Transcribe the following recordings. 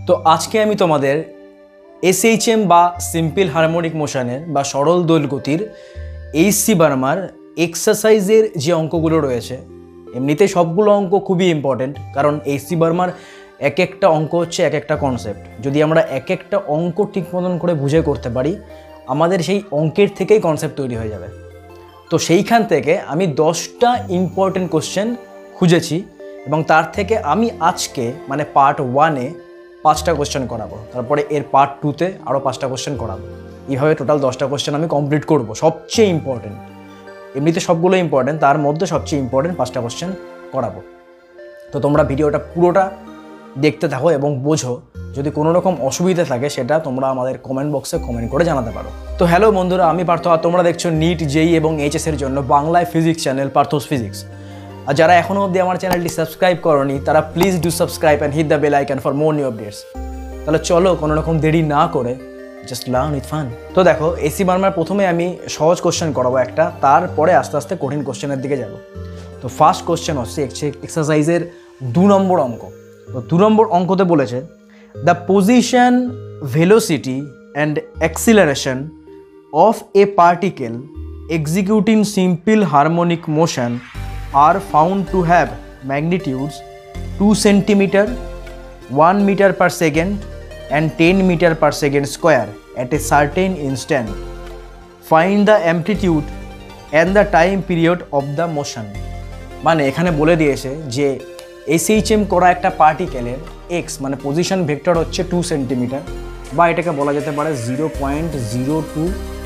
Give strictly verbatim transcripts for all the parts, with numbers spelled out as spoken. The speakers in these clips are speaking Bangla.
তো আজকে আমি তোমাদের এসএইচএম বা সিম্পল হারমোনিক মোশনের বা সরল দোল গতির এইচসি বার্মার এক্সারসাইজের যে অঙ্কগুলো রয়েছে, এমনিতে সবগুলো অঙ্ক খুবই ইম্পর্টেন্ট, কারণ এইচসি বার্মার এক একটা অঙ্ক হচ্ছে এক একটা কনসেপ্ট। যদি আমরা এক একটা অঙ্ক ঠিক মতন করে বুঝে করতে পারি, আমাদের সেই অঙ্কের থেকেই কনসেপ্ট তৈরি হয়ে যাবে। তো সেইখান থেকে আমি দশটা ইম্পর্টেন্ট কোশ্চেন খুঁজেছি এবং তার থেকে আমি আজকে মানে পার্ট ওয়ানে পাঁচটা কোশ্চেন করাবো, তারপরে এর পার্ট টুতে আরও পাঁচটা কোশ্চেন করাবো। এইভাবে টোটাল দশটা কোশ্চেন আমি কমপ্লিট করব, সবচেয়ে ইম্পর্টেন্ট। এমনিতে সবগুলো ইম্পর্টেন্ট, তার মধ্যে সবচেয়ে ইম্পর্টেন্ট পাঁচটা কোশ্চেন করাবো। তো তোমরা ভিডিওটা পুরোটা দেখতে থাকো এবং বোঝো। যদি কোনো রকম অসুবিধা থাকে সেটা তোমরা আমাদের কমেন্ট বক্সে কমেন্ট করে জানাতে পারো। তো হ্যালো বন্ধুরা, আমি পার্থ, আর তোমরা দেখছো নিট, জেই এবং এইচএসের জন্য বাংলায় ফিজিক্স চ্যানেল পার্থস ফিজিক্স। আর যারা এখনও অবধি আমার চ্যানেলটি সাবস্ক্রাইব করোনি, তারা please do subscribe and hit the bell icon for more new updates. তাহলে চলো কোনো রকম দেরি না করে জাস্ট লার্ন উইথ ফান। তো দেখো, এসি বার্মার প্রথমে আমি সহজ কোশ্চেন করাবো একটা, তারপরে আস্তে আস্তে কঠিন কোশ্চেনের দিকে যাব। তো ফার্স্ট কোশ্চেন হচ্ছে এক্সারসাইজের দু নম্বর অঙ্ক। তো দু নম্বর অঙ্কতে বলেছে, the position, velocity and acceleration of a particle executing simple harmonic motion are found to have magnitudes two centimeter, one meter per second and ten meter per second square at a certain instant. Find the amplitude and the time period of the motion. মানে এখানে বলে দিয়েছে যে এসএইচএম করা একটা পার্টিকেলের এক্স মানে পজিশন ভেক্টর হচ্ছে টু সেন্টিমিটার, বা এটাকে বলা যেতে পারে zero point zero two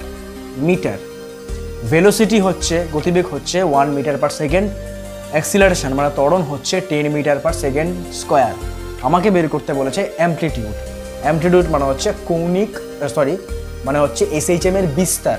metre. Velocity হচ্ছে, গতিবেগ হচ্ছে one metre per second, acceleration মানে ত্বরণ হচ্ছে ten metre per second square. আমাকে বের করতে বলেছে অ্যামপ্লিটিউড। অ্যামপ্লিটিউড মানে হচ্ছে কৌণিক, সরি মানে হচ্ছে এসএইচএম এর বিস্তার,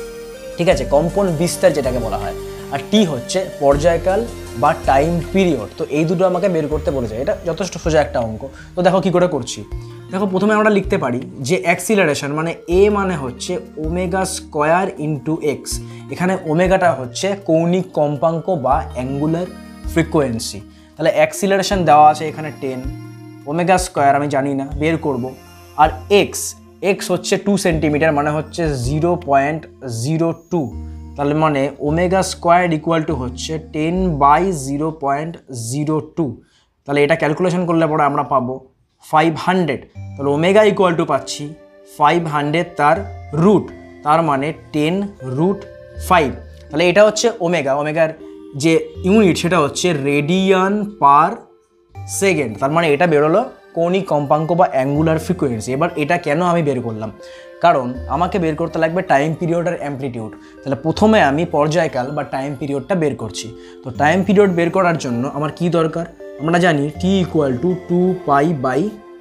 ঠিক আছে, কম্পন বিস্তার যেটাকে বলা হয়। আর টি হচ্ছে পর্যায়কাল বা টাইম পিরিয়ড। তো এই দুটো আমাকে বের করতে বলেছে। এটা যথেষ্ট সোজা একটা অঙ্ক। তো দেখো কি করে করছি। দেখো, প্রথমে আমরা লিখতে পারি যে অ্যাক্সিলারেশন মানে এ মানে হচ্ছে ওমেগা স্কোয়ার ইন্টু এক্স। এখানে ওমেগাটা হচ্ছে কৌণিক কম্পাঙ্ক বা অ্যাঙ্গুলার ফ্রিকোয়েন্সি। তাহলে অ্যাক্সিলারেশন দেওয়া আছে এখানে টেন, ওমেগা স্কোয়ার আমি জানি না, বের করব। আর এক্স এক্স হচ্ছে টু সেন্টিমিটার মানে হচ্ছে জিরো পয়েন্ট জিরো টু। তাহলে মানে ওমেগা স্কোয়ার ইকুয়াল টু হচ্ছে ten by zero point zero two. তাহলে এটা ক্যালকুলেশন করলে পরে আমরা পাবো ফাইভ হান্ড্রেড। তাহলে ওমেগা ইকুয়াল টু পাচ্ছি ফাইভ হান্ড্রেড, তার রুট, তার মানে টেন রুট ফাইভ। তাহলে এটা হচ্ছে ওমেগা। ওমেগার যে ইউনিট সেটা হচ্ছে রেডিয়ান পার সেকেন্ড। তার মানে এটা বেরোলো কৌণিক কম্পাঙ্ক বা অ্যাঙ্গুলার ফ্রিকোয়েন্সি। এবার এটা কেন আমি বের করলাম, কারণ আমাকে বের করতে লাগবে টাইম পিরিয়ড আর অ্যামপ্লিটিউড। তাহলে প্রথমে আমি পর্যায়কাল বা টাইম পিরিয়ডটা বের করছি। তো টাইম পিরিয়ড বের করার জন্য আমার কি দরকার, আমরা জানি T equal to two pi by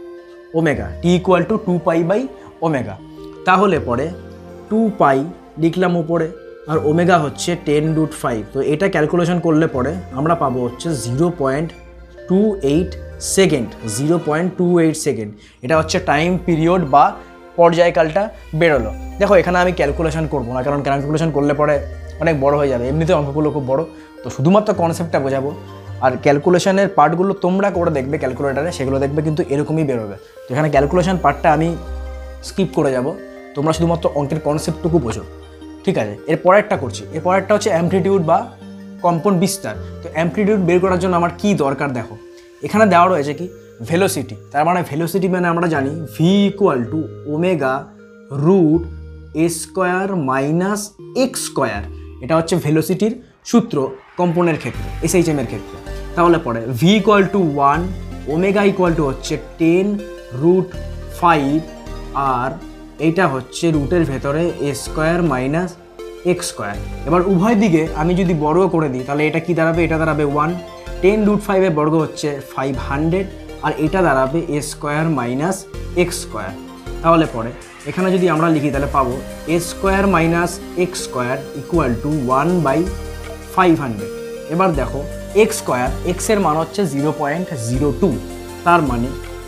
omega. T equal to two pi by omega. তাহলে পরে টু পাই লিখলাম উপরে, আর ওমেগা হচ্ছে টেন রুট ফাইভ। তো এটা ক্যালকুলেশন করলে পরে আমরা পাবো হচ্ছে zero point two eight second. Zero point two eight second এটা হচ্ছে টাইম পিরিয়ড বা পর্যায়কালটা বেরোলো। দেখো, এখানে আমি ক্যালকুলেশন করবো না, কারণ ক্যালকুলেশন করলে পরে অনেক বড় হয়ে যাবে। এমনিতে অঙ্কগুলো খুব বড়, তো শুধুমাত্র কনসেপ্টটা বোঝাবো। আর ক্যালকুলেশনের পার্টগুলো তোমরা করে দেখবে ক্যালকুলেটারে, সেগুলো দেখবে কিন্তু এরকমই বেরোবে। তো এখানে ক্যালকুলেশন পার্টটা আমি স্কিপ করে যাব, তোমরা শুধুমাত্র অঙ্কের কনসেপ্টটুকু বোঝো, ঠিক আছে। এর পরেরটা করছি। এর পরেরটা হচ্ছে অ্যামপ্লিটিউড বা কম্পন বিস্তার। তো অ্যামপ্লিটিউড বের করার জন্য আমার কি দরকার, দেখো এখানে দেওয়া রয়েছে কি ভেলোসিটি। তার মানে ভেলোসিটি মানে আমরা জানি v equal to omega root a square minus x square. এটা হচ্ছে ভেলোসিটির সূত্র কম্পনের ক্ষেত্রে, এসএইচএম এর ক্ষেত্রে। তাহলে পরে v equal to one, omega equal to হচ্ছে টেন রুট ফাইভ, আর এইটা হচ্ছে রুটের ভেতরে a square minus x square. এবার উভয় দিকে আমি যদি বর্গ করে দিই, তাহলে এটা কি দাঁড়াবে, এটা দাঁড়াবে ওয়ান। টেন রুট ফাইভের বর্গ হচ্ছে ফাইভ হান্ড্রেড, আর এটা দাঁড়াবে a square minus x square. তাহলে পরে এখানে যদি আমরা লিখি তাহলে পাবো a square minus x square equal to one by five hundred. এবার দেখো এক্স স্কোয়ার, এক্সের মান হচ্ছে জিরো পয়েন্ট জিরো টু, তার মানে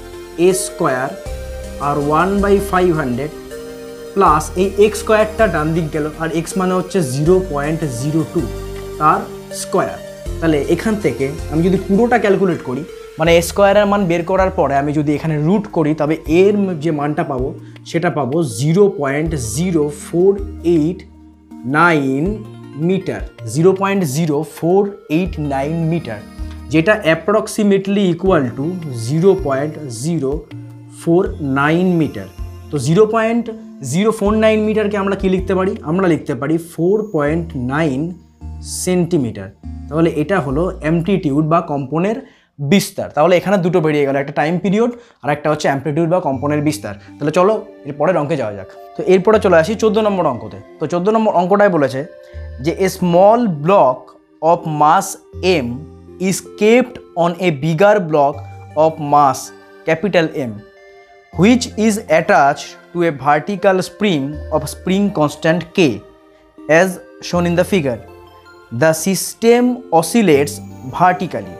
এ স্কোয়ার আর one by five hundred plus এই এক্স স্কোয়ারটা ডান দিক গেল, আর এক্স মানে হচ্ছে জিরো পয়েন্ট জিরো টু তার স্কোয়ার। তাহলে এখান থেকে আমি যদি পুরোটা ক্যালকুলেট করি, মানে এ স্কোয়ারের মান বের করার পরে আমি যদি এখানে রুট করি তবে এর যে মানটা পাবো সেটা পাবো zero point zero four eight nine metre, zero point zero four eight nine metre, যেটা approximately equal to zero point zero four nine metre. তো zero point zero four nine মিটারকে আমরা কি লিখতে পারি? আমরা লিখতে পারি ফোর পয়েন্ট নাইন সেন্টিমিটার। তাহলে এটা হলো অ্যামপ্লিটিউড বা কম্পনের বিস্তার। তাহলে এখানে দুটো বেরিয়ে গেল, একটা টাইম পিরিয়ড আর একটা হচ্ছে অ্যামপ্লিটিউড বা কম্পনের বিস্তার। তাহলে চলো এর পরের অঙ্কে যাওয়া যাক। তো এরপরে চলে আসি চোদ্দো নম্বর অঙ্কতে। তো চোদ্দো নম্বর অঙ্কটায় বলেছে যে a small block of mass m is kept on a bigger block of mass capital M which is attached to a vertical spring of spring constant k as shown in the figure. The system oscillates vertically.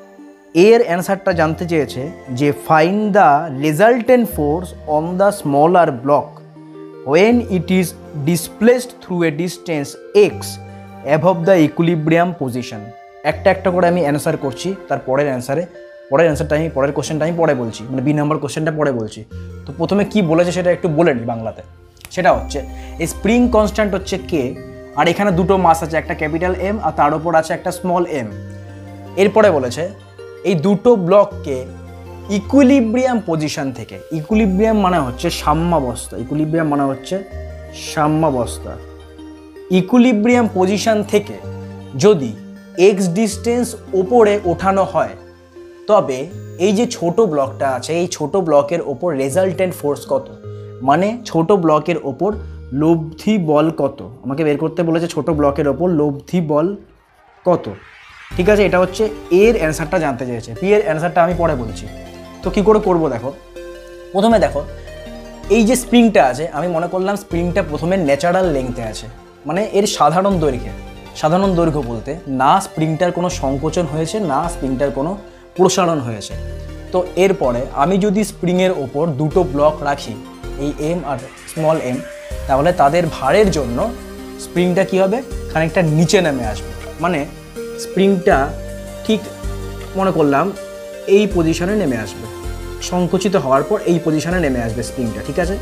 এর অ্যান্সারটা জানতে চেয়েছে যে find the resultant force on the smaller block when it is displaced through a distance x above the equilibrium position। একটা একটা করে আমি অ্যান্সার করছি, তার পরের অ্যান্সারে পরের অ্যান্সারটা আমি পরের কোশ্চেনটা আমি পরে বলছি, মানে বি নাম্বার কোশ্চেনটা পরে বলছি। তো প্রথমে কি বলেছে সেটা একটু বলে নিই বাংলাতে। সেটা হচ্ছে এই স্প্রিং কনস্ট্যান্ট হচ্ছে কে, আর এখানে দুটো মাস আছে, একটা ক্যাপিটাল এম আর তার উপর আছে একটা স্মল এম। এরপরে বলেছে এই দুটো ব্লককে ইকুইলিব্রিয়াম পজিশন থেকে, ইকুইলিব্রিয়াম মানে হচ্ছে সাম্যাবস্থা, ইকুইলিব্রিয়াম মানে হচ্ছে সাম্যাবস্থা, ইকুইলিব্রিয়াম পজিশন থেকে যদি এক্স ডিস্টেন্স ওপরে ওঠানো হয় তবে এই যে ছোট ব্লকটা আছে এই ছোট ব্লকের ওপর রেজাল্টেন্ট ফোর্স কত, মানে ছোট ব্লকের ওপর লব্ধি বল কত, আমাকে বের করতে বলেছে ছোট ব্লকের ওপর লব্ধি বল কত। ঠিক আছে, এটা হচ্ছে এর অ্যান্সারটা জানতে চেয়েছে, পি এর অ্যান্সারটা আমি পরে বলছি। তো কী করে করবো দেখো, প্রথমে দেখো এই যে স্প্রিংটা আছে আমি মনে করলাম স্প্রিংটা প্রথমে ন্যাচারাল লেংথে আছে, মানে এর সাধারণ দৈর্ঘ্যে, সাধারণ দৈর্ঘ্য বলতে না স্প্রিংটার কোনো সংকোচন হয়েছে না স্প্রিংটার কোনো প্রসারণ হয়েছে। তো এরপরে আমি যদি স্প্রিংয়ের ওপর দুটো ব্লক রাখি এই এম আর স্মল এম, তাহলে তাদের ভারের জন্য স্প্রিংটা কী হবে, খানিকটা নিচে নেমে আসবে, মানে স্প্রিংটা ঠিক মনে করলাম এই পজিশনে নেমে আসবে, সংকুচিত হওয়ার পর এই পজিশনে নেমে আসবে স্প্রিংটা। ঠিক আছে,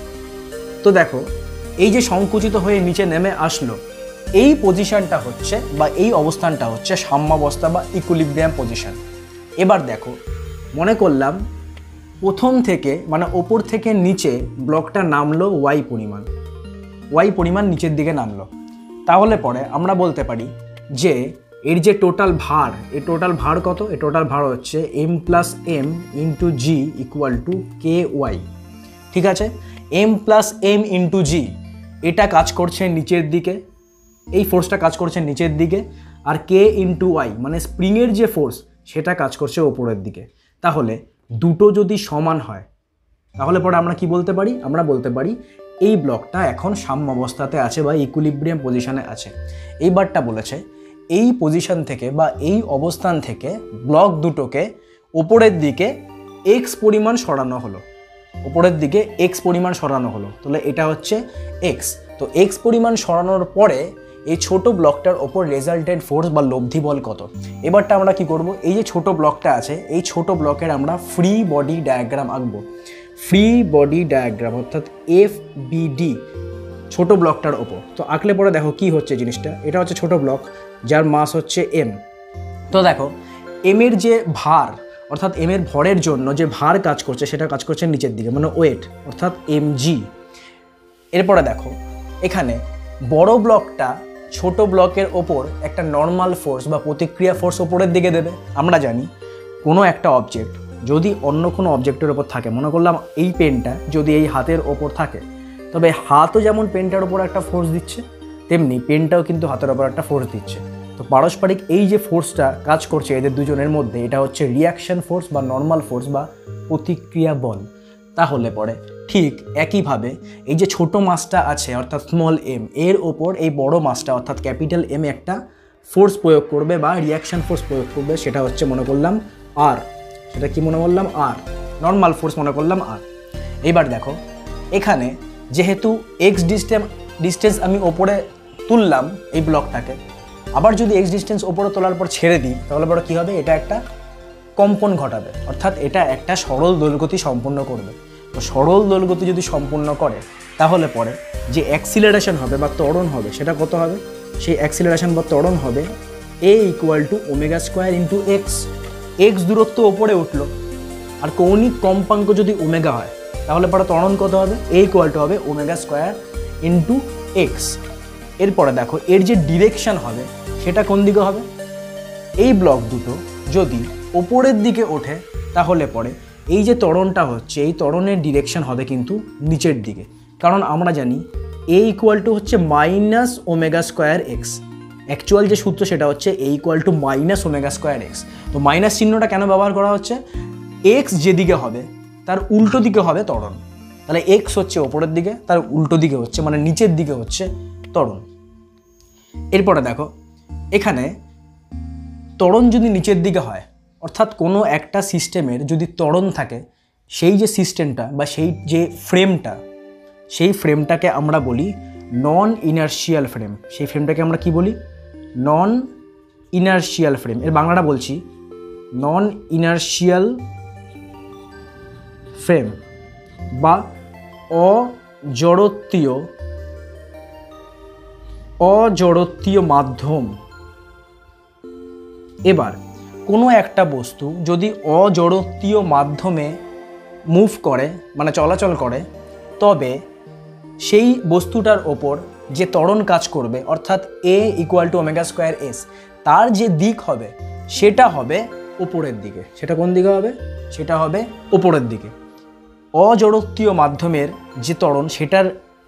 তো দেখো এই যে সংকুচিত হয়ে নিচে নেমে আসলো এই পজিশনটা হচ্ছে বা এই অবস্থানটা হচ্ছে সাম্যাবস্থা বা ইকুইলিব্রিয়াম পজিশন। এবার দেখো মনে করলাম প্রথম থেকে মানে ওপর থেকে নিচে ব্লকটা নামলো ওয়াই পরিমাণ, ওয়াই পরিমাণ নিচের দিকে নামলো, তাহলে পরে আমরা বলতে পারি যে এর যে টোটাল ভার, এই টোটাল ভার কত, এই টোটাল ভার হচ্ছে M plus m into g equal to k y. ঠিক আছে, M plus m into g এটা কাজ করছে নিচের দিকে, এই ফোর্সটা কাজ করছে নিচের দিকে, আর কে ইন্টু ওয়াই মানে স্প্রিংয়ের যে ফোর্স সেটা কাজ করছে ওপরের দিকে। তাহলে দুটো যদি সমান হয় তাহলে পরে আমরা কি বলতে পারি, আমরা বলতে পারি এই ব্লকটা এখন সাম্যাবস্থাতে আছে বা ইকুইলিব্রিয়াম পজিশনে আছে। এইবারটা বলেছে এই পজিশন থেকে বা এই অবস্থান থেকে ব্লক দুটোকে ওপরের দিকে এক্স পরিমাণ সরানো হলো, ওপরের দিকে এক্স পরিমাণ সরানো হলো, তাহলে এটা হচ্ছে এক্স। তো এক্স পরিমাণ সরানোর পরে এই ছোট ব্লকটার ওপর রেজাল্টেন্ট ফোর্স বা লব্ধি বল কত। এবারটা আমরা কি করব, এই যে ছোট ব্লকটা আছে এই ছোট ব্লকের আমরা ফ্রি বডি ডায়াগ্রাম আঁকবো, ফ্রি বডি ডায়াগ্রাম অর্থাৎ এফ বিডি ছোট ব্লকটার ওপর। তো আঁকলে পরে দেখো কি হচ্ছে জিনিসটা, এটা হচ্ছে ছোট ব্লক যার মাস হচ্ছে এম। তো দেখো এম এর যে ভার অর্থাৎ এম এর ভরের জন্য যে ভার কাজ করছে সেটা কাজ করছে নিচের দিকে, মানে ওয়েট অর্থাৎ এম জি। এরপরে দেখো এখানে বড় ব্লকটা ছোট ব্লকের ওপর একটা নর্মাল ফোর্স বা প্রতিক্রিয়া ফোর্স ওপরের দিকে দেবে। আমরা জানি কোনো একটা অবজেক্ট যদি অন্য কোনো অবজেক্টের ওপর থাকে, মনে করলাম এই পেনটা যদি এই হাতের ওপর থাকে, তবে হাতও যেমন পেনটার ওপর একটা ফোর্স দিচ্ছে তেমনি পেনটাও কিন্তু হাতের ওপর একটা ফোর্স দিচ্ছে। তো পারস্পরিক এই যে ফোর্সটা কাজ করছে এদের দুজনের মধ্যে এটা হচ্ছে রিয়াকশন ফোর্স বা নর্মাল ফোর্স বা প্রতিক্রিয়া বল। তাহলে পরে ঠিক একইভাবে এই যে ছোট মাসটা আছে অর্থাৎ স্মল এম এর ওপর এই বড় মাসটা অর্থাৎ ক্যাপিটাল এম একটা ফোর্স প্রয়োগ করবে বা রিয়াকশন ফোর্স প্রয়োগ করবে, সেটা হচ্ছে মনে করলাম আর, সেটা কি মনে করলাম আর, নর্মাল ফোর্স মনে করলাম আর। এইবার দেখো এখানে যেহেতু এক্স ডিস্টেন্স ডিস্টেন্স আমি ওপরে তুললাম এই ব্লকটাকে, আবার যদি এক্স ডিস্টেন্স ওপরে তোলার পর ছেড়ে দিই তাহলে পরে কী হবে, এটা একটা কম্পন ঘটাবে, অর্থাৎ এটা একটা সরল দোলগতি সম্পন্ন করবে। তো সরল দোলগতি যদি সম্পূর্ণ করে তাহলে পরে যে অ্যাক্সিলারেশন হবে বা ত্বরণ হবে সেটা কত হবে? সেই অ্যাক্সিলারেশন বা ত্বরণ হবে a equal to omega square into x. X দূরত্ব ওপরে উঠলো, আর কৌণিক কম্পাঙ্ক যদি ওমেগা হয় তাহলে পরে ত্বরণ কত হবে? এ ইকুয়াল টু হবে ওমেগা স্কোয়ার ইন্টু এক্স। এরপরে দেখো এর যে ডিরেকশন হবে সেটা কোন দিকে হবে? এই ব্লক দুটো যদি ওপরের দিকে ওঠে তাহলে পরে এই যে ত্বরণটা হচ্ছে এই ত্বরণের ডিরেকশন হবে কিন্তু নিচের দিকে, কারণ আমরা জানি এ ইকুয়াল টু হচ্ছে minus omega square x. Actual যে সূত্র সেটা হচ্ছে a equal to minus omega square x. তো মাইনাস চিহ্নটা কেন ব্যবহার করা হচ্ছে? এক্স যেদিকে হবে তার উল্টো দিকে হবে ত্বরণ, তাহলে এক্স হচ্ছে ওপরের দিকে, তার উল্টো দিকে হচ্ছে মানে নিচের দিকে হচ্ছে ত্বরণ। এরপরে দেখো এখানে ত্বরণ যদি নিচের দিকে হয়, অর্থাৎ কোনো একটা সিস্টেমের যদি ত্বরণ থাকে, সেই যে সিস্টেমটা বা সেই যে ফ্রেমটা, সেই ফ্রেমটাকে আমরা বলি নন ইনার্শিয়াল ফ্রেম। সেই ফ্রেমটাকে আমরা কি বলি? Non inertial frame. এর বাংলাটা বলছি নন ইনার্শিয়াল ফ্রেম বা অজড়ত্বীয় অজড়ত্বীয় মাধ্যম। এবার কোনো একটা বস্তু যদি অজড়ত্বীয় মাধ্যমে মুভ করে মানে চলাচল করে, তবে সেই বস্তুটার ওপর যে ত্বরণ কাজ করবে অর্থাৎ a equal to omega square s, তার যে দিক হবে সেটা হবে ওপরের দিকে। সেটা কোন দিকে হবে? সেটা হবে ওপরের দিকে। অজড়ত্বীয় মাধ্যমের যে ত্বরণ সেটার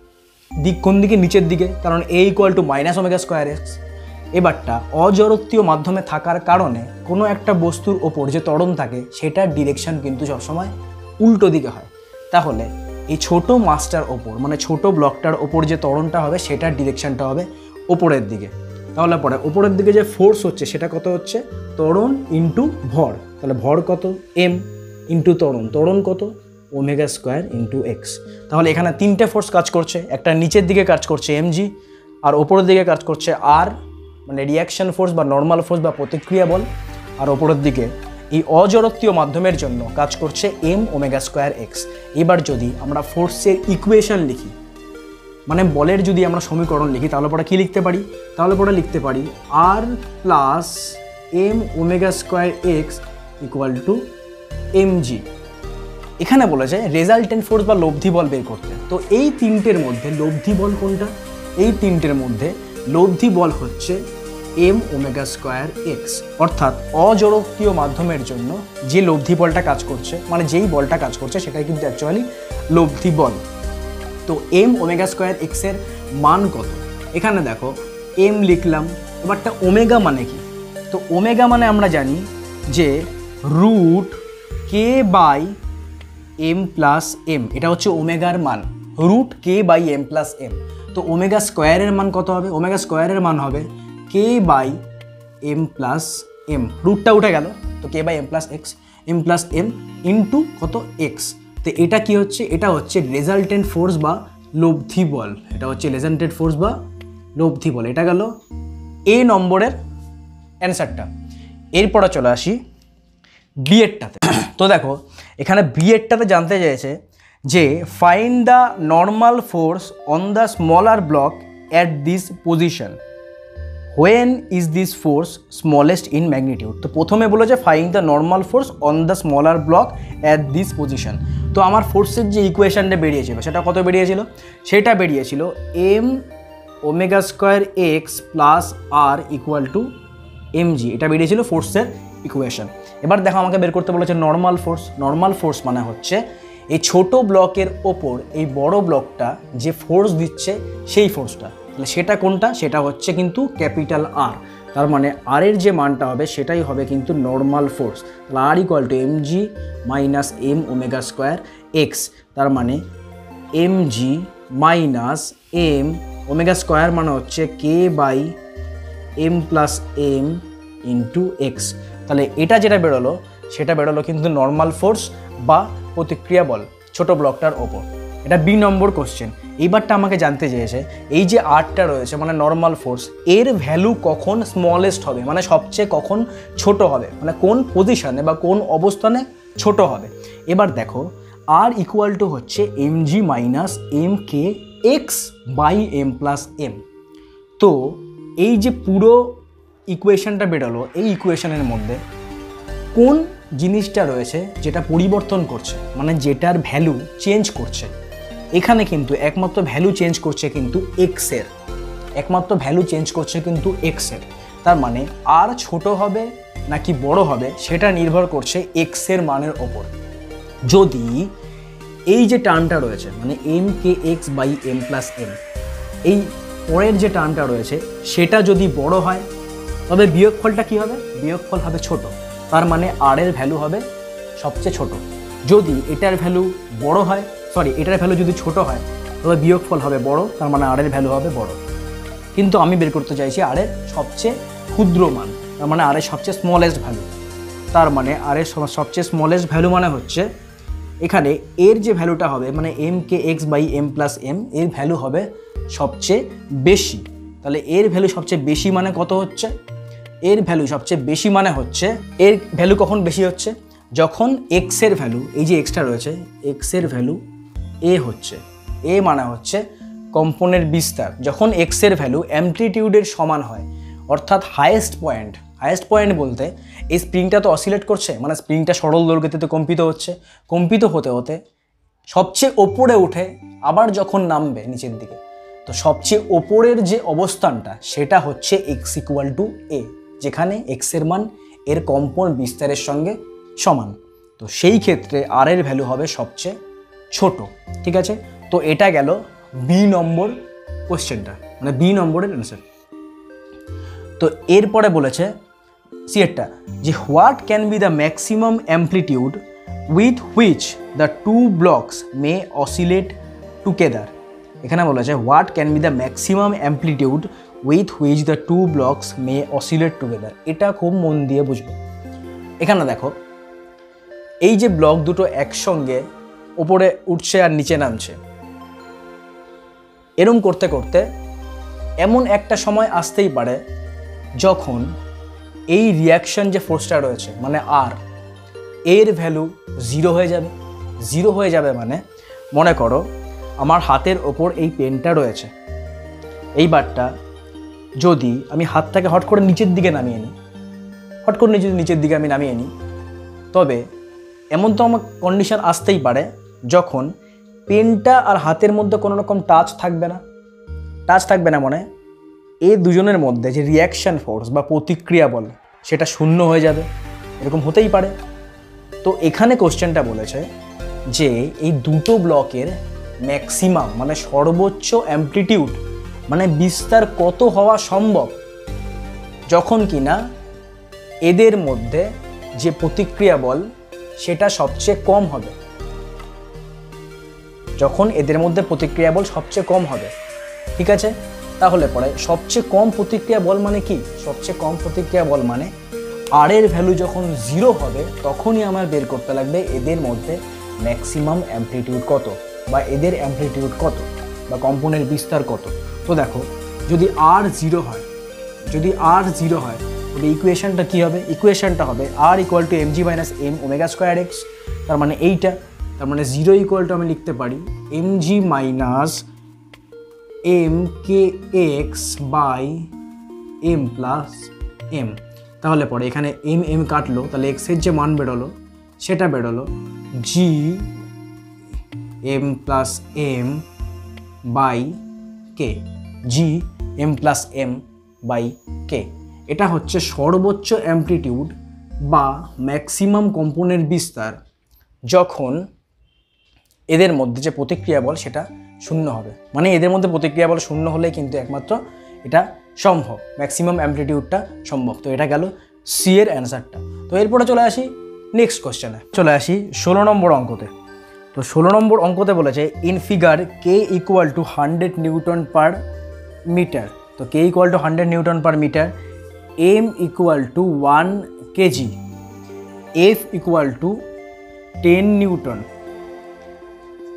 দিক কোন দিকে? নিচের দিকে, কারণ a equal to minus omega square x. এবারটা অজড়ত্বীয় মাধ্যমে থাকার কারণে কোনো একটা বস্তুর ওপর যে ত্বরণ থাকে সেটার ডিরেকশন কিন্তু সবসময় উল্টো দিকে হয়। তাহলে এই ছোট মাসটার ওপর মানে ছোট ব্লকটার ওপর যে ত্বরণটা হবে সেটার ডিরেকশনটা হবে ওপরের দিকে। তাহলে পরে ওপরের দিকে যে ফোর্স হচ্ছে সেটা কত হচ্ছে? ত্বরণ ইন্টু ভর। তাহলে ভর কত? এম ইন্টু ত্বরণ। ত্বরণ কত? Omega square into x. তাহলে এখানে তিনটে ফোর্স কাজ করছে, একটা নিচের দিকে কাজ করছে এমজি, আর ওপরের দিকে কাজ করছে আর মানে রিয়াকশন ফোর্স বা নর্মাল ফোর্স বা প্রতিক্রিয়া বল, আর ওপরের দিকে এই অজড়ত্বীয় মাধ্যমের জন্য কাজ করছে এম ওমেগা স্কোয়ার এক্স। এবার যদি আমরা ফোর্সের ইকুয়েশন লিখি মানে বলের যদি আমরা সমীকরণ লিখি তাহলে পরে কি লিখতে পারি? তাহলে পরে লিখতে পারি R plus m omega square x equal to m g. এখানে বলেছে রেজাল্টেন্ট ফোর্স বা লব্ধি বল বের করতে। তো এই তিনটের মধ্যে লব্ধি বল কোনটা? এই তিনটের মধ্যে লব্ধি বল হচ্ছে এম ওমেগা স্কোয়ার এক্স, অর্থাৎ অজড়ত্বীয় মাধ্যমের জন্য যে লব্ধি বলটা কাজ করছে মানে যেই বলটা কাজ করছে সেটাই কিন্তু অ্যাকচুয়ালি লব্ধি বল। তো এম ওমেগা স্কোয়ার এক্সের মান কত? এখানে দেখো এম লিখলাম, এবারটা ওমেগা মানে কি? তো ওমেগা মানে আমরা জানি যে root k by m plus m, এটা হচ্ছে ওমেগার মান, root k by m plus m. তো ওমেগা স্কোয়ারের মান কত হবে? ওমেগা স্কোয়ারের মান হবে k by m plus m, রুটটা উঠে গেল, তো k by m plus x, m plus m into কত? এক্স। তো এটা কি হচ্ছে? এটা হচ্ছে রেজাল্টেন্ট ফোর্স বা লব্ধি বল। এটা হচ্ছে রেজাল্টেন্ট ফোর্স বা লব্ধি বল। এটা গেল এ নম্বরের অ্যান্সারটা। এরপরে চলে আসি বি এরটাতে। তো দেখো এখানে বি এরটাতে জানতে চেয়েছে যে find the normal force on the smaller block at this position, when is this force smallest in magnitude. তো প্রথমে বলেছে find the normal force on the smaller block at this position. তো আমার ফোর্সের যে ইকুয়েশনটা বেরিয়েছিল সেটা কত বেরিয়েছিল? সেটা বেরিয়েছিল m omega square x plus R equal to m g, এটা বেরিয়েছিল ফোর্সের ইকুয়েশন। এবার দেখো আমাকে বের করতে বলেছে নর্মাল ফোর্স। নর্মাল ফোর্স মানে হচ্ছে এই ছোট ব্লকের ওপর এই বড় ব্লকটা যে ফোর্স দিচ্ছে সেই ফোর্সটা, তাহলে সেটা কোনটা? সেটা হচ্ছে কিন্তু ক্যাপিটাল আর। তার মানে আর এর যে মানটা হবে সেটাই হবে কিন্তু নর্মাল ফোর্স। তাহলে R equal to m g minus m omega square x, তার মানে m g minus m omega square মানে হচ্ছে k by m plus m into x. তাহলে এটা যেটা বেরোলো সেটা বেরোলো কিন্তু নর্মাল ফোর্স বা প্রতিক্রিয়া বল ছোট ব্লকটার ওপর। এটা বি নম্বর কোশ্চেন। এইবারটা আমাকে জানতে চেয়েছে এই যে আরটা রয়েছে মানে নর্মাল ফোর্স, এর ভ্যালু কখন স্মলেস্ট হবে, মানে সবচেয়ে কখন ছোট হবে, মানে কোন পজিশনে বা কোন অবস্থানে ছোট হবে। এবার দেখো আর ইকুয়াল টু হচ্ছে m g minus m k x by m plus m. তো এই যে পুরো ইকুয়েশনটা বেরোলো, এই ইকুয়েশনের মধ্যে কোন জিনিসটা রয়েছে যেটা পরিবর্তন করছে, মানে যেটার ভ্যালু চেঞ্জ করছে। এখানে কিন্তু একমাত্র ভ্যালু চেঞ্জ করছে কিন্তু এক্সের, একমাত্র ভ্যালু চেঞ্জ করছে কিন্তু এক্সের। তার মানে আর ছোট হবে নাকি বড় হবে সেটা নির্ভর করছে এক্সের মানের ওপর। যদি এই যে টার্মটা রয়েছে মানে m k x by m plus m, এই পরের যে টার্মটা রয়েছে সেটা যদি বড় হয় তবে বিয়োগফলটা কি হবে, বিয়োগফল হবে ছোট। তার মানে আর এর ভ্যালু হবে সবচেয়ে ছোট। যদি এটার ভ্যালু বড় হয়, সরি এটার ভ্যালু যদি ছোট হয় তবে বিয়োগফল হবে বড়, তার মানে আর এর ভ্যালু হবে বড়। কিন্তু আমি বের করতে চাইছি আর এর সবচেয়ে ক্ষুদ্র মান, তার মানে আর এর সবচেয়ে স্মলেস্ট ভ্যালু। তার মানে আর এর সবচেয়ে স্মলেস্ট ভ্যালু মানে হচ্ছে এখানে এর যে ভ্যালুটা হবে মানে m k x by m plus m, এর ভ্যালু হবে সবচেয়ে বেশি। তাহলে এর ভ্যালু সবচেয়ে বেশি মানে কত হচ্ছে, এর ভ্যালু সবচেয়ে বেশি মানে হচ্ছে, এর ভ্যালু কখন বেশি হচ্ছে, যখন এক্সের ভ্যালু, এই যে এক্সটা রয়েছে এক্সের ভ্যালু এ হচ্ছে, এ মানে হচ্ছে কম্পনের বিস্তার, যখন এক্সের ভ্যালু অ্যামপ্লিটিউডের সমান হয়, অর্থাৎ হায়েস্ট পয়েন্ট। হায়েস্ট পয়েন্ট বলতে এই স্প্রিংটা তো অসিলেট করছে, মানে স্প্রিংটা সরল দৈর্ঘ্যতে কম্পিত হচ্ছে, কম্পিত হতে হতে সবচেয়ে ওপরে উঠে আবার যখন নামবে নিচের দিকে, তো সবচেয়ে ওপরের যে অবস্থানটা সেটা হচ্ছে এক্স ইকুয়াল টু এ, যেখানে এক্সের মান এর কম্পন বিস্তারের সঙ্গে সমান। তো সেই ক্ষেত্রে আর এর ভ্যালু হবে সবচেয়ে ছোট। ঠিক আছে, তো এটা গেল বি নম্বর কোশ্চেনটা, মানে বি নম্বরের অ্যান্সার। তো এরপরে বলেছে সিয়েরটা যে what can be the maximum amplitude with which the two blocks may oscillate together. এখানে বলেছে what can be the maximum amplitude with which the two blocks may oscillate together. এটা খুব মন দিয়ে বুঝবে। এখানে দেখো এই যে ব্লক দুটো একসঙ্গে ওপরে উঠছে আর নিচে নামছে, এরম করতে করতে এমন একটা সময় আসতেই পারে যখন এই রিয়াকশন যে ফোর্সটা রয়েছে মানে আর, এর ভ্যালু জিরো হয়ে যাবে। জিরো হয়ে যাবে মানে মনে করো আমার হাতের ওপর এই পেনটা রয়েছে, এইবারটা যদি আমি হাতটাকে হট করে নিচের দিকে নামিয়ে নিই, হট করে যদি নিচের দিকে আমি নামিয়ে নিই, তবে এমন তো আমার কন্ডিশন আসতেই পারে যখন পেনটা আর হাতের মধ্যে কোনো রকম টাচ থাকবে না। টাচ থাকবে না মানে এই দুজনের মধ্যে যে রিয়াকশান ফোর্স বা প্রতিক্রিয়া বল সেটা শূন্য হয়ে যাবে, এরকম হতেই পারে। তো এখানে কোশ্চেনটা বলেছে যে এই দুটো ব্লকের ম্যাক্সিমাম মানে সর্বোচ্চ অ্যামপ্লিটিউড মানে বিস্তার কত হওয়া সম্ভব যখন কিনা এদের মধ্যে যে প্রতিক্রিয়া বল সেটা সবচেয়ে কম হবে, যখন এদের মধ্যে প্রতিক্রিয়া বল সবচেয়ে কম হবে। ঠিক আছে, তাহলে পরে সবচেয়ে কম প্রতিক্রিয়া বল মানে কি, সবচেয়ে কম প্রতিক্রিয়া বল মানে আর এর ভ্যালু যখন জিরো হবে তখনই আমার বের করতে লাগবে এদের মধ্যে ম্যাক্সিমাম অ্যামপ্লিটিউড কত বা এদের অ্যামপ্লিটিউড কত বা কম্পনের বিস্তার কত। তো দেখো যদি আর জিরো হয়, যদি আর জিরো হয় তবে ইকুয়েশনটা কী হবে, ইকুয়েশনটা হবে R equal to m g minus m omega square x. তার মানে এইটা, তার মানে জিরো ইকুয়াল টু আমি লিখতে পারি m g minus m k x by m plus m. তাহলে পরে এখানে এম এম কাটলো, তাহলে এক্সের যে মান বেরোলো সেটা বেরোলো g m plus m by k, g m plus m by k. এটা হচ্ছে সর্বোচ্চ অ্যামপ্লিটিউড বা ম্যাক্সিমাম কম্পনের বিস্তার যখন এদের মধ্যে যে প্রতিক্রিয়া বল সেটা শূন্য হবে, মানে এদের মধ্যে প্রতিক্রিয়া বল শূন্য হলে কিন্তু একমাত্র এটা সম্ভব, ম্যাক্সিমাম অ্যামপ্লিটিউডটা সম্ভব। তো এটা গেল সি এর অ্যান্সারটা। তো এরপরে চলে আসি নেক্সট কোশ্চেনে, চলে আসি ষোলো নম্বর অঙ্কতে। তো ষোলো নম্বর অঙ্কতে বলেছে in figure k equal to hundred newton per metre. তো k equal to hundred newton per metre, m equal to one kg, F equal to ten newton,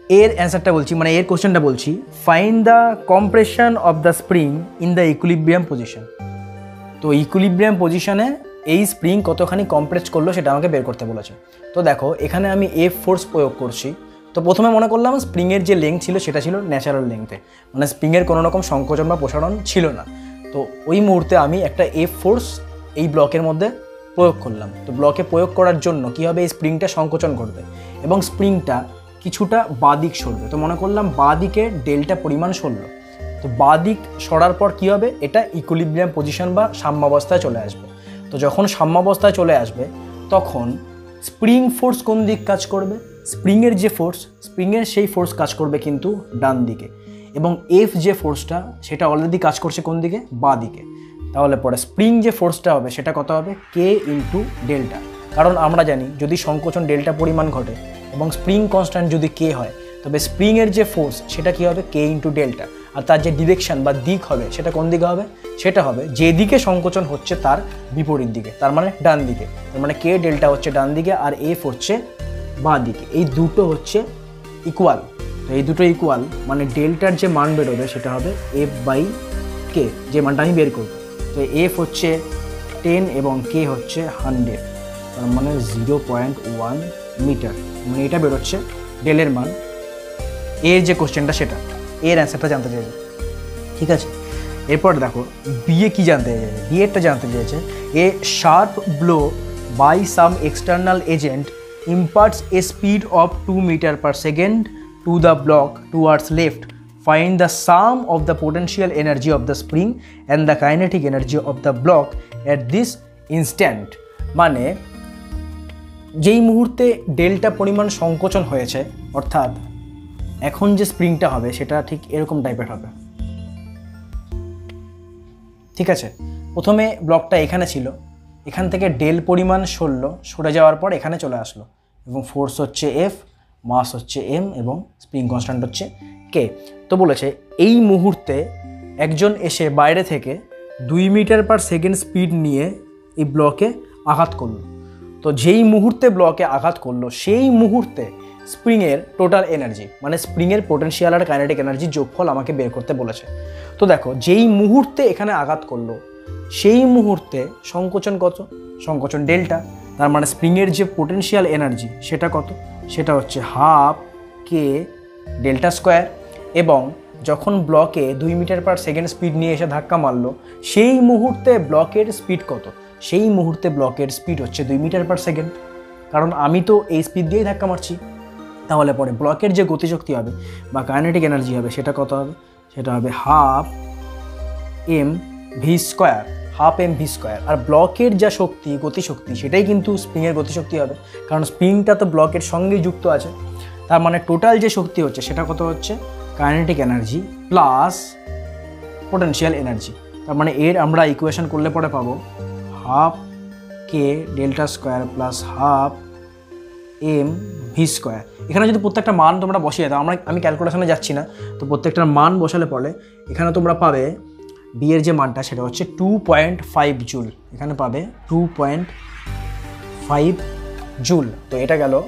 এর অ্যান্সারটা বলছি, মানে এর কোশ্চেনটা বলছি, find the compression of the spring in the equilibrium position. তো ইকুইলিব্রিয়াম পজিশনে এই স্প্রিং কতখানি কম্প্রেস করলো সেটা আমাকে বের করতে বলেছে। তো দেখো এখানে আমি এফ ফোর্স প্রয়োগ করছি। তো প্রথমে মনে করলাম স্প্রিংয়ের যে লেংথ ছিল সেটা ছিল ন্যাচারাল লেংথে, মানে স্প্রিংয়ের কোনো রকম সংকোচন বা প্রসারণ ছিল না। তো ওই মুহূর্তে আমি একটা এফ ফোর্স এই ব্লকের মধ্যে প্রয়োগ করলাম। তো ব্লকে প্রয়োগ করার জন্য কী হবে, এই স্প্রিংটা সংকোচন করবে এবং স্প্রিংটা কিছুটা বাদিক সরবে। তো মনে করলাম বাদিকে ডেল্টা পরিমাণ সরলো। তো বাদিক সরার পর কী হবে, এটা ইকুইলিব্রিয়াম পজিশন বা সাম্যাবস্থায় চলে আসবে। তো যখন সাম্যাবস্থায় চলে আসবে তখন স্প্রিং ফোর্স কোন দিক কাজ করবে, স্প্রিংয়ের যে ফোর্স, স্প্রিংয়ের সেই ফোর্স কাজ করবে কিন্তু ডান দিকে, এবং এফ যে ফোর্সটা সেটা অলরেডি কাজ করছে কোন দিকে, বাঁ দিকে। তাহলে পরে স্প্রিং যে ফোর্সটা হবে সেটা কত হবে, কে ইন্টু ডেল্টা। কারণ আমরা জানি যদি সংকোচন ডেল্টা পরিমাণ ঘটে এবং স্প্রিং কনস্ট্যান্ট যদি কে হয়, তবে স্প্রিংয়ের যে ফোর্স সেটা কী হবে, কে ইন্টু ডেল্টা। আর তার যে ডিরেকশন বা দিক হবে সেটা কোন দিকে হবে, সেটা হবে যেদিকে সংকোচন হচ্ছে তার বিপরীত দিকে, তার মানে ডান দিকে। তার মানে কে ডেল্টা হচ্ছে ডান দিকে আর এফ হচ্ছে বাঁ দিকে। এই দুটো হচ্ছে ইকুয়াল। তো এই দুটো ইকুয়াল মানে ডেল্টার যে মান বেরোবে সেটা হবে এফ বাই কে, যে মানটা আমি বের করব। তো এফ হচ্ছে টেন এবং কে হচ্ছে হান্ড্রেড, তার মানে জিরো পয়েন্ট ওয়ান মিটার, মানে এটা বেরোচ্ছে ডেলের মান। এর যে কোশ্চেনটা সেটা, এর অ্যান্সারটা জানতে চাইবে, ঠিক আছে। এরপর দেখো বিয়ে কি জানতে চাইছে, বিয়েরটা জানতে চাইছে, a sharp blow by some external agent imparts a speed of two meter per second to the block towards left. Find the sum of the potential energy of the spring and the kinetic energy of the block at this instant. মানে যেই মুহূর্তে ডেল্টা পরিমাণ সংকোচন হয়েছে, অর্থাৎ এখন যে স্প্রিংটা হবে সেটা ঠিক এরকম টাইপের হবে, ঠিক আছে। প্রথমে ব্লকটা এখানে ছিল, এখান থেকে ডেল পরিমাণ সরলো, সরে যাওয়ার পর এখানে চলে আসলো এবং ফোর্স হচ্ছে এফ, মাস হচ্ছে এম এবং স্প্রিং কনস্ট্যান্ট হচ্ছে কে। তো বলেছে এই মুহূর্তে একজন এসে বাইরে থেকে দুই মিটার পার সেকেন্ড স্পিড নিয়ে এই ব্লকে আঘাত করলো। তো যেই মুহূর্তে ব্লকে আঘাত করলো সেই মুহূর্তে স্প্রিংয়ের টোটাল এনার্জি, মানে স্প্রিংয়ের পোটেনশিয়াল আর কাইনেটিক এনার্জি যোগফল আমাকে বের করতে বলেছে। তো দেখো যেই মুহূর্তে এখানে আঘাত করলো সেই মুহূর্তে সংকোচন কত, সংকোচন ডেল্টা, তার মানে স্প্রিংয়ের যে পোটেনশিয়াল এনার্জি সেটা কত, সেটা হচ্ছে হাফ কে ডেল্টা স্কোয়ার। এবং যখন ব্লকে দুই মিটার পার সেকেন্ড স্পিড নিয়ে এসে ধাক্কা মারলো সেই মুহূর্তে ব্লকের স্পিড কত, সেই মুহূর্তে ব্লকের স্পিড হচ্ছে দুই মিটার পার সেকেন্ড, কারণ আমি তো এই স্পিড দিয়েই ধাক্কা মারছি। তাহলে পরে ব্লকের যে গতিশক্তি হবে বা কাইনেটিক এনার্জি হবে সেটা কত হবে, সেটা হবে half m v square, half m v square. আর ব্লকের যা শক্তি, গতিশক্তি, সেটাই কিন্তু স্প্রিংয়ের গতিশক্তি হবে, কারণ স্প্রিংটা তো ব্লকের সঙ্গেই যুক্ত আছে। তার মানে টোটাল যে শক্তি হচ্ছে সেটা কত হচ্ছে, kinetic energy plus potential energy. তার মানে এর আমরা ইকুয়েশন করলে পরে পাবো half k delta square plus half m v square. এখানে যদি প্রত্যেকটা মান তোমরা বসিয়ে দাও, আমরা আমি ক্যালকুলেশনে যাচ্ছি না, তো প্রত্যেকটার মান বসালে পরে এখানে তোমরা পাবে বি এর যে মানটা সেটা হচ্ছে টু পয়েন্ট ফাইভ জুল, এখানে পাবে টু পয়েন্ট ফাইভ জুল। তো এটা গেল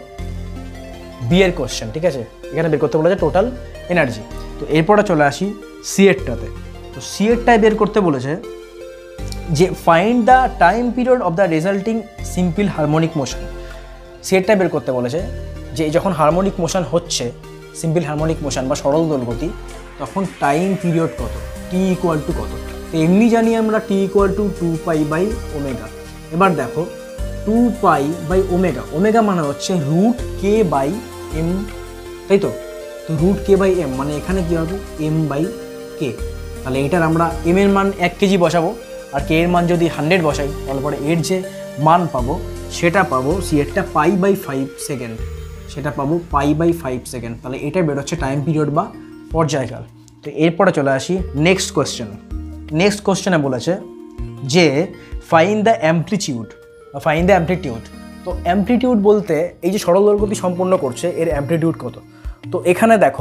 বি এর কোশ্চেন, ঠিক আছে। এখানে বের করতে বলেছে টোটাল এনার্জি। তো এরপরে চলে আসি সি এরটাতে। তো সি এরটায় বের করতে বলেছে যে find the time period of the resulting simple harmonic motion. C এরটায় বের করতে বলেছে যে যখন হারমোনিক মোশন হচ্ছে, সিম্পল হারমোনিক মোশন বা সরল দোলগতি, তখন টাইম পিরিয়ড কত, টি ইকুয়াল টু কত। তো এমনি জানি আমরা T equal to two pi by omega. এবার দেখো two pi by omega, omega মানে হচ্ছে রুট কে বাই এম, তাই তো। তো রুট কে বাই এম মানে এখানে কী হবে, এম বাই কে। তাহলে এটার আমরা এম এর মান এক কেজি বসাবো আর কে এর মান যদি হান্ড্রেড বসাই তাহলে পরে এর যে মান পাবো সেটা পাবো, সি এরটা পাই বাই ফাইভ সেকেন্ড, সেটা পাবো পাই বাই ফাইভ সেকেন্ড। তাহলে এটা বেরোচ্ছে টাইম পিরিয়ড বা পর্যায়কাল। তো এরপরে চলে আসি নেক্সট কোয়েশ্চেন। নেক্সট কোয়েশ্চেনে বলেছে যে ফাইন্ড দ্য অ্যাম্প্লিটিউড বা ফাইন্ড দ্য অ্যাম্প্লিটিউড। তো অ্যাম্প্লিটিউড বলতে এই যে সরল দোলগতি সম্পূর্ণ করছে এর অ্যাম্প্লিটিউড কত। তো এখানে দেখো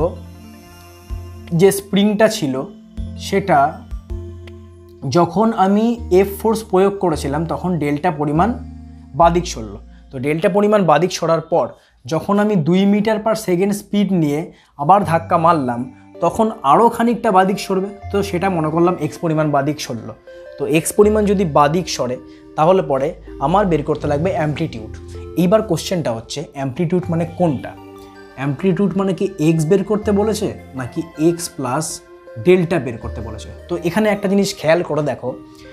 যে স্প্রিংটা ছিল সেটা যখন আমি এফ ফোর্স প্রয়োগ করেছিলাম তখন ডেল্টা পরিমাণ বাদিক সরল। তো ডেল্টা পরিমাণ বাদিক সরার পর যখন আমি দুই মিটার পার সেকেন্ড স্পিড নিয়ে আবার ধাক্কা মারলাম তখন আরও খানিকটা বাদিক সরবে, তো সেটা মনে করলাম এক্স পরিমাণ বাদিক সরলো। তো এক্স পরিমাণ যদি বাদিক সরে তাহলে পরে আমার বের করতে লাগবে অ্যামপ্লিটিউড। এইবার কোশ্চেনটা হচ্ছে অ্যামপ্লিটিউড মানে কোনটা? অ্যামপ্লিটিউড মানে কি এক্স বের করতে বলেছে নাকি এক্স প্লাস ডেল্টা বের করতে বলেছে? তো এখানে একটা জিনিস খেয়াল করে দেখো,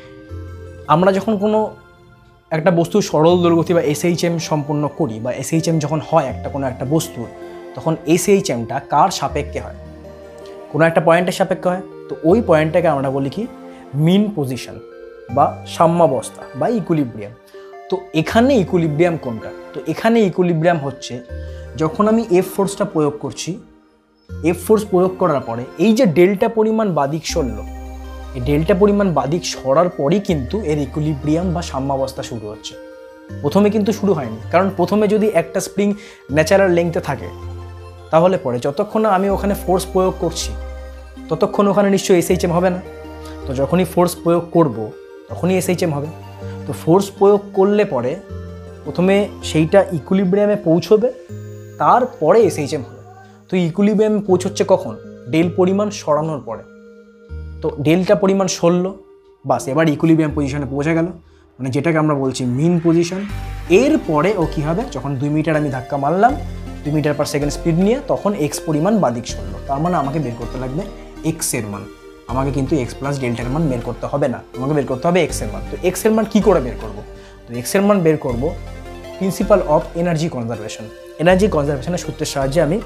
আমরা যখন কোনো একটা বস্তুর সরল দৈর্ঘ্য বা এসএইচএম সম্পন্ন করি বা এসএইচএম যখন হয় একটা কোনো একটা বস্তুর, তখন এসএইচএমটা কার সাপেক্ষে হয়? কোনো একটা পয়েন্টের সাপেক্ষে হয়। তো ওই পয়েন্টটাকে আমরা বলি কি মিন পজিশন বা সাম্যাবস্থা বা ইকুইলিব্রিয়াম। তো এখানে ইকুইলিব্রিয়াম কোনটা? তো এখানে ইকুইলিব্রিয়াম হচ্ছে যখন আমি এফ ফোর্সটা প্রয়োগ করছি, এফ ফোর্স প্রয়োগ করার পরে এই যে ডেল্টা পরিমাণ বাদিক সরল, এই ডেল্টা পরিমাণ বাদিক সরার পরই কিন্তু এর ইকুইলিব্রিয়াম বা সাম্যাবস্থা শুরু হচ্ছে। প্রথমে কিন্তু শুরু হয়নি, কারণ প্রথমে যদি একটা স্প্রিং ন্যাচারাল লেংথে থাকে তাহলে পরে যতক্ষণ না আমি ওখানে ফোর্স প্রয়োগ করছি ততক্ষণ ওখানে নিশ্চয়ই এসএইচএম হবে না। তো যখনই ফোর্স প্রয়োগ করব তখনই এসএইচএম হবে। তো ফোর্স প্রয়োগ করলে পরে প্রথমে সেইটা ইকুইলিব্রিয়ামে পৌঁছবে, তারপরে এসএইচএম হবে। তো ইকুইলিব্রিয়ামে পৌঁছচ্ছে কখন? ডেল পরিমাণ সরানোর পরে। তো ডেলটা পরিমাণ সরল, বাস এবার ইকুইলিব্রিয়াম পজিশনে পৌঁছে গেল, মানে যেটাকে আমরা বলছি মিন পজিশন। এরপরে ও কী হবে? যখন দুই মিটার আমি ধাক্কা মারলাম দুই মিটার পার সেকেন্ড স্পিড নিয়ে, তখন এক্স পরিমাণ বাদিক সরল। তার মানে আমাকে বের করতে লাগবে এক্স এর মান। আমাকে কিন্তু এক্স প্লাস ডেল্টার মান বের করতে হবে না, আমাকে বের করতে হবে এক্স এর মান। তো এক্স এর মান কী করে বের করব? তো এক্স এর মান বের করব principle of energy conservation. Energy কনজারভেশনের সূত্রের সাহায্যে আমি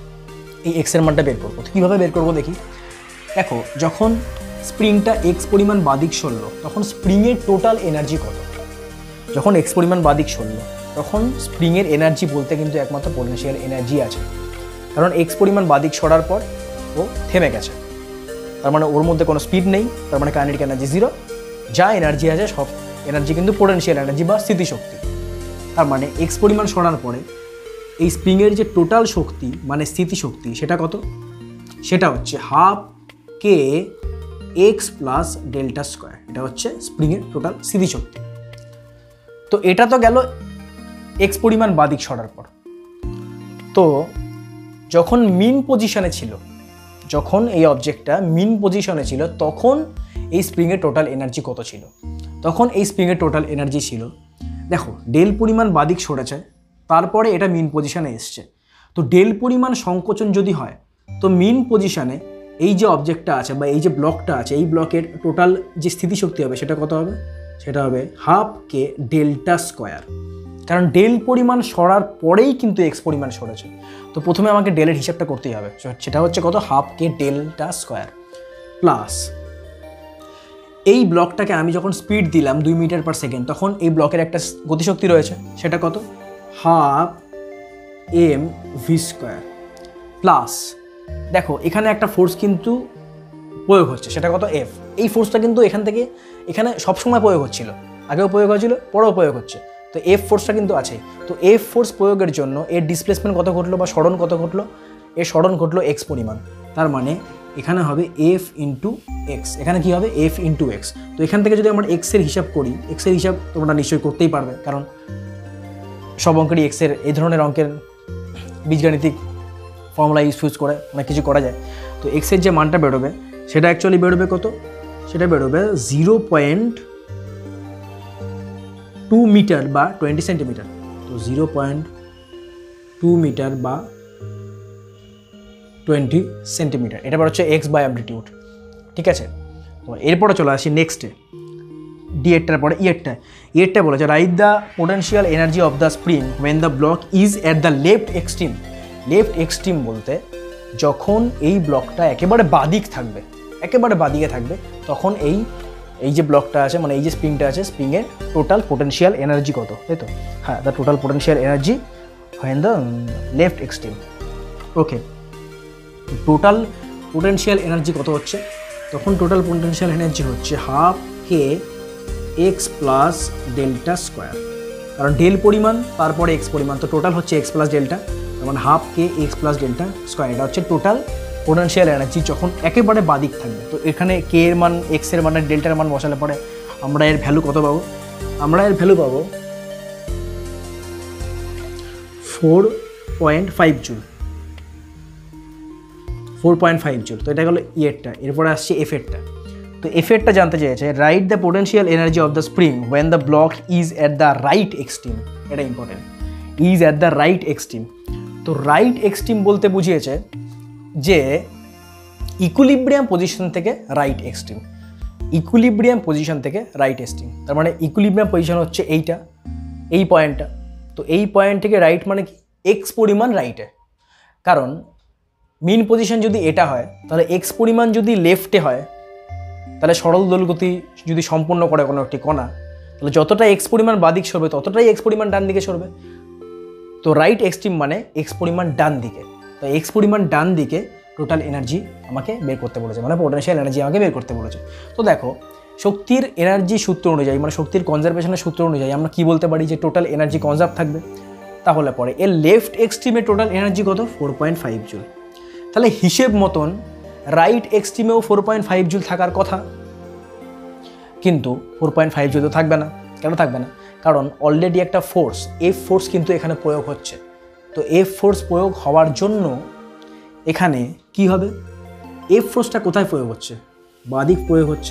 এই এক্স এর মানটা বের করবো। তো কীভাবে বের করবো দেখি। দেখো, যখন স্প্রিংটা এক্স পরিমাণ বাদিক সরল তখন স্প্রিংয়ের টোটাল এনার্জি কত? যখন এক্স পরিমাণ বাদিক সরল তখন স্প্রিংয়ের এনার্জি বলতে কিন্তু একমাত্র পোটেনশিয়াল এনার্জি আছে, কারণ এক্স পরিমাণ বাদিক সরার পর ও থেমে গেছে। তার মানে ওর মধ্যে কোনো স্পিড নেই, তার মানে কাইনেটিক এনার্জি জিরো। যা এনার্জি আছে সব এনার্জি কিন্তু পোটেনশিয়াল এনার্জি বা স্থিতিশক্তি। তার মানে এক্স পরিমাণ সরার পরে এই স্প্রিংয়ের যে টোটাল শক্তি মানে স্থিতিশক্তি সেটা কত? সেটা হচ্ছে half k x plus delta square. এটা হচ্ছে স্প্রিংয়ের টোটাল স্থিতিশক্তি। তো এটা তো গেল এক্স পরিমাণ বাদিক সরার পর। তো যখন মিন পজিশনে ছিল, যখন এই অবজেক্টটা মিন পজিশনে ছিল তখন এই স্প্রিংয়ের টোটাল এনার্জি কত ছিল? তখন এই স্প্রিংয়ের টোটাল এনার্জি ছিল, দেখো ডেল পরিমাণ বাদিক সরেছে, তারপরে এটা মিন পজিশনে এসছে। তো ডেল পরিমাণ সংকোচন যদি হয় তো মিন পজিশনে এই যে অবজেক্টটা আছে বা এই যে ব্লকটা আছে, এই ব্লকের টোটাল যে স্থিতিশক্তি হবে সেটা কত হবে? সেটা হবে হাফ কে ডেল্টা স্কোয়ার। কারণ ডেল পরিমাণ সরার পরেই কিন্তু এক্স পরিমাণ সরেছে। তো প্রথমে আমাকে ডেলের হিসাবটা করতেই হবে, সেটা হচ্ছে কত? Half k delta square plus এই ব্লকটাকে আমি যখন স্পিড দিলাম দুই মিটার পার সেকেন্ড তখন এই ব্লকের একটা গতিশক্তি রয়েছে, সেটা কত? Half m v square plus দেখো এখানে একটা ফোর্স কিন্তু প্রয়োগ হচ্ছে, সেটা কত? এফ। এই ফোর্সটা কিন্তু এখান থেকে এখানে সবসময় প্রয়োগ হচ্ছিল, আগেও প্রয়োগ হয়েছিল, পরেও প্রয়োগ হচ্ছে। তো এফ ফোর্সটা কিন্তু আছেই। তো এফ ফোর্স প্রয়োগের জন্য এর ডিসপ্লেসমেন্ট কত ঘটলো বা সরণ কত ঘটলো? এর সরণ ঘটলো এক্স পরিমাণ। তার মানে এখানে হবে এফ ইন্টু এক্স। এখানে কী হবে? F into x. তো এখান থেকে যদি আমরা এক্সের হিসাব করি, এক্সের হিসাব তোমরা নিশ্চয়ই করতেই পারবে, কারণ সব অঙ্কেরই এক্সের এই ধরনের অঙ্কের বীজগাণিতিক ফর্মুলা ইউজ করে অনেক কিছু করা যায়। তো এক্সের যে মানটা বেরোবে সেটা অ্যাকচুয়ালি বেরোবে কত? সেটা বেরোবে জিরো পয়েন্ট টু মিটার বা টোয়েন্টি সেন্টিমিটার। তো জিরো পয়েন্ট টু মিটার বা টোয়েন্টি সেন্টিমিটার, এটা হচ্ছে এক্স বাই অ্যামপ্লিটিউড। ঠিক আছে, তো এরপরে চলে আসি নেক্সটে, ডি এরটার পরে ইয়েরটা। ইয়েরটা বলেছে write the potential energy of the spring when the block is at the left extreme. Left extreme বলতে যখন এই ব্লকটা একেবারে বাদিক থাকবে, একেবারে বাদিকে থাকবে, তখন এই এই যে ব্লকটা আছে মানে এই যে স্প্রিংটা আছে, স্প্রিংয়ের টোটাল পোটেনশিয়াল এনার্জি কত? তাই তো? হ্যাঁ, the total potential energy when the left extreme. Okay, total potential energy কত হচ্ছে? তখন টোটাল পোটেনশিয়াল এনার্জি হচ্ছে half k x plus delta square. কারণ ডেল পরিমাণ তারপরে এক্স পরিমাণ, তো টোটাল হচ্ছে এক্স প্লাস ডেল্টা, মানে half k x plus delta square. এটা হচ্ছে টোটাল পোটেনশিয়াল এনার্জি যখন একেবারে বাদিক থাকবে। তো এখানে কে এর মান, এক্স এর মান আর ডেল্টার মান বসালে পরে আমরা এর ভ্যালু কত পাবো? আমরা এর ভ্যালু পাবো four point five joule, four point five joule. তো এটা গেলো ইয়েরটা। এরপরে আসছে এফেরটা। তো এফেরটা জানতে চেয়েছে write the potential energy of the spring when the block is at the right extreme. এটা important, is at the right extreme. তো রাইট এক্সট্রিম বলতে বুঝিয়েছে যে ইকুইলিব্রিয়াম পজিশন থেকে রাইট এক্সট্রিম, ইকুইলিব্রিয়াম পজিশন থেকে রাইট এক্সট্রিম। তার মানে ইকুইলিব্রিয়াম পজিশন হচ্ছে এইটা, এই পয়েন্টটা। তো এই পয়েন্ট থেকে রাইট মানে কি এক্স পরিমাণ রাইটে, কারণ মিন পজিশন যদি এটা হয় তাহলে এক্স পরিমাণ যদি লেফটে হয় তাহলে সরল দোলগতি যদি সম্পূর্ণ করে কোনো একটি কণা, তাহলে যতটা এক্স পরিমাণ বাদিক সরবে ততটাই এক্স পরিমাণ ডান দিকে সরবে। তো রাইট এক্সট্রিম মানে এক্স পরিমাণ ডান দিকে। তো এক্স পরিমাণ ডান দিকে টোটাল এনার্জি আমাকে বের করতে বলেছে, মানে পোটেনশিয়াল এনার্জি আমাকে বের করতে বলেছে। তো দেখো শক্তির এনার্জি সূত্র অনুযায়ী, মানে শক্তির কনজারভেশনের সূত্র অনুযায়ী আমরা কি বলতে পারি যে টোটাল এনার্জি কনজার্ভ থাকবে। তাহলে পরে এর লেফট এক্সট্রিমে টোটাল এনার্জি কত? Four point five joule. তাহলে হিসেব মতন রাইট এক্সট্রিমেও ফোর পয়েন্ট ফাইভ জুল থাকার কথা, কিন্তু ফোর পয়েন্ট ফাইভ জুল তো থাকবে না। কেন থাকবে না? কারণ অলরেডি একটা ফোর্স, এফ ফোর্স কিন্তু এখানে প্রয়োগ হচ্ছে। তো এফ ফোর্স প্রয়োগ হওয়ার জন্য এখানে কি হবে? এফ ফোর্সটা কোথায় প্রয়োগ হচ্ছে? বাদিক প্রয়োগ হচ্ছে।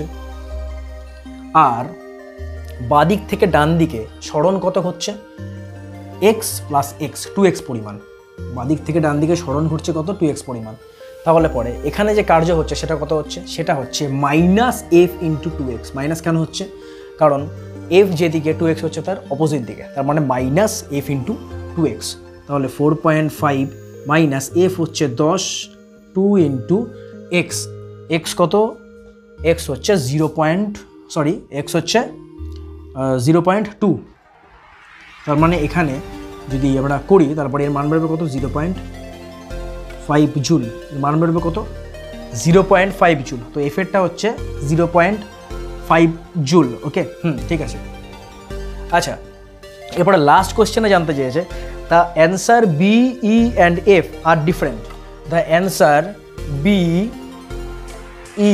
আর বাদিক থেকে ডান দিকে সরণ কত হচ্ছে? X plus x, two x পরিমাণ। বাদিক থেকে ডান দিকে সরণ ঘটছে কত? টু এক্স পরিমাণ। তাহলে পরে এখানে যে কার্য হচ্ছে সেটা কত হচ্ছে? সেটা হচ্ছে minus F into two x. Minus কেন হচ্ছে? কারণ এফ যেদিকে, টু এক্স হচ্ছে তার অপোজিট দিকে, তার মানে minus F into two x. তাহলে four point five minus F হচ্ছে দশ, টু ইন্টু এক্স। এক্স কত? এক্স হচ্ছে জিরো পয়েন্ট সরি এক্স হচ্ছে জিরো পয়েন্ট টু। তার মানে এখানে যদি আমরা করি তারপরে এর মান বেরোবে কত? Zero point five joule. এর মান বেরোবে কত? Zero point five joule. তো এফেরটা হচ্ছে zero point five joule. Okay, hmm, ঠিক আছে। আচ্ছা, এরপরে লাস্ট কোয়েশ্চেনে জানতে চেয়েছে the answer B, E and F are different. The answer B, E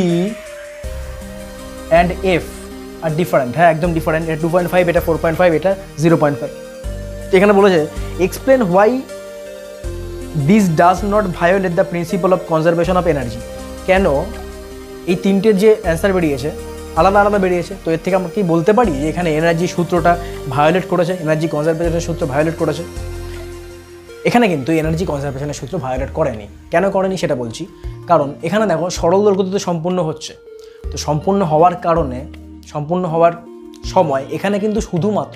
and F are different. হ্যাঁ, একদম ডিফারেন্ট। এটা টু পয়েন্ট ফাইভ, এটা ফোর পয়েন্ট ফাইভ, এটা জিরো পয়েন্ট ফাইভ। এখানে বলেছে explain why this does not violate the principle of conservation of energy. কেন এই তিনটের যে অ্যান্সার বেরিয়েছে আলাদা আলাদা বেরিয়েছে? তো এর থেকে আমরা কি বলতে পারি যে এখানে এনার্জি সূত্রটা ভায়োলেট করেছে, এনার্জি কনজারভেশনের সূত্র ভায়োলেট করেছে? এখানে কিন্তু এনার্জি কনজারভেশনের সূত্র ভায়োলেট করেনি। কেন করেনি সেটা বলছি। কারণ এখানে দেখো সরল দৈর্ঘ্যতে সম্পূর্ণ হচ্ছে, তো সম্পূর্ণ হওয়ার কারণে, সম্পূর্ণ হওয়ার সময় এখানে কিন্তু শুধুমাত্র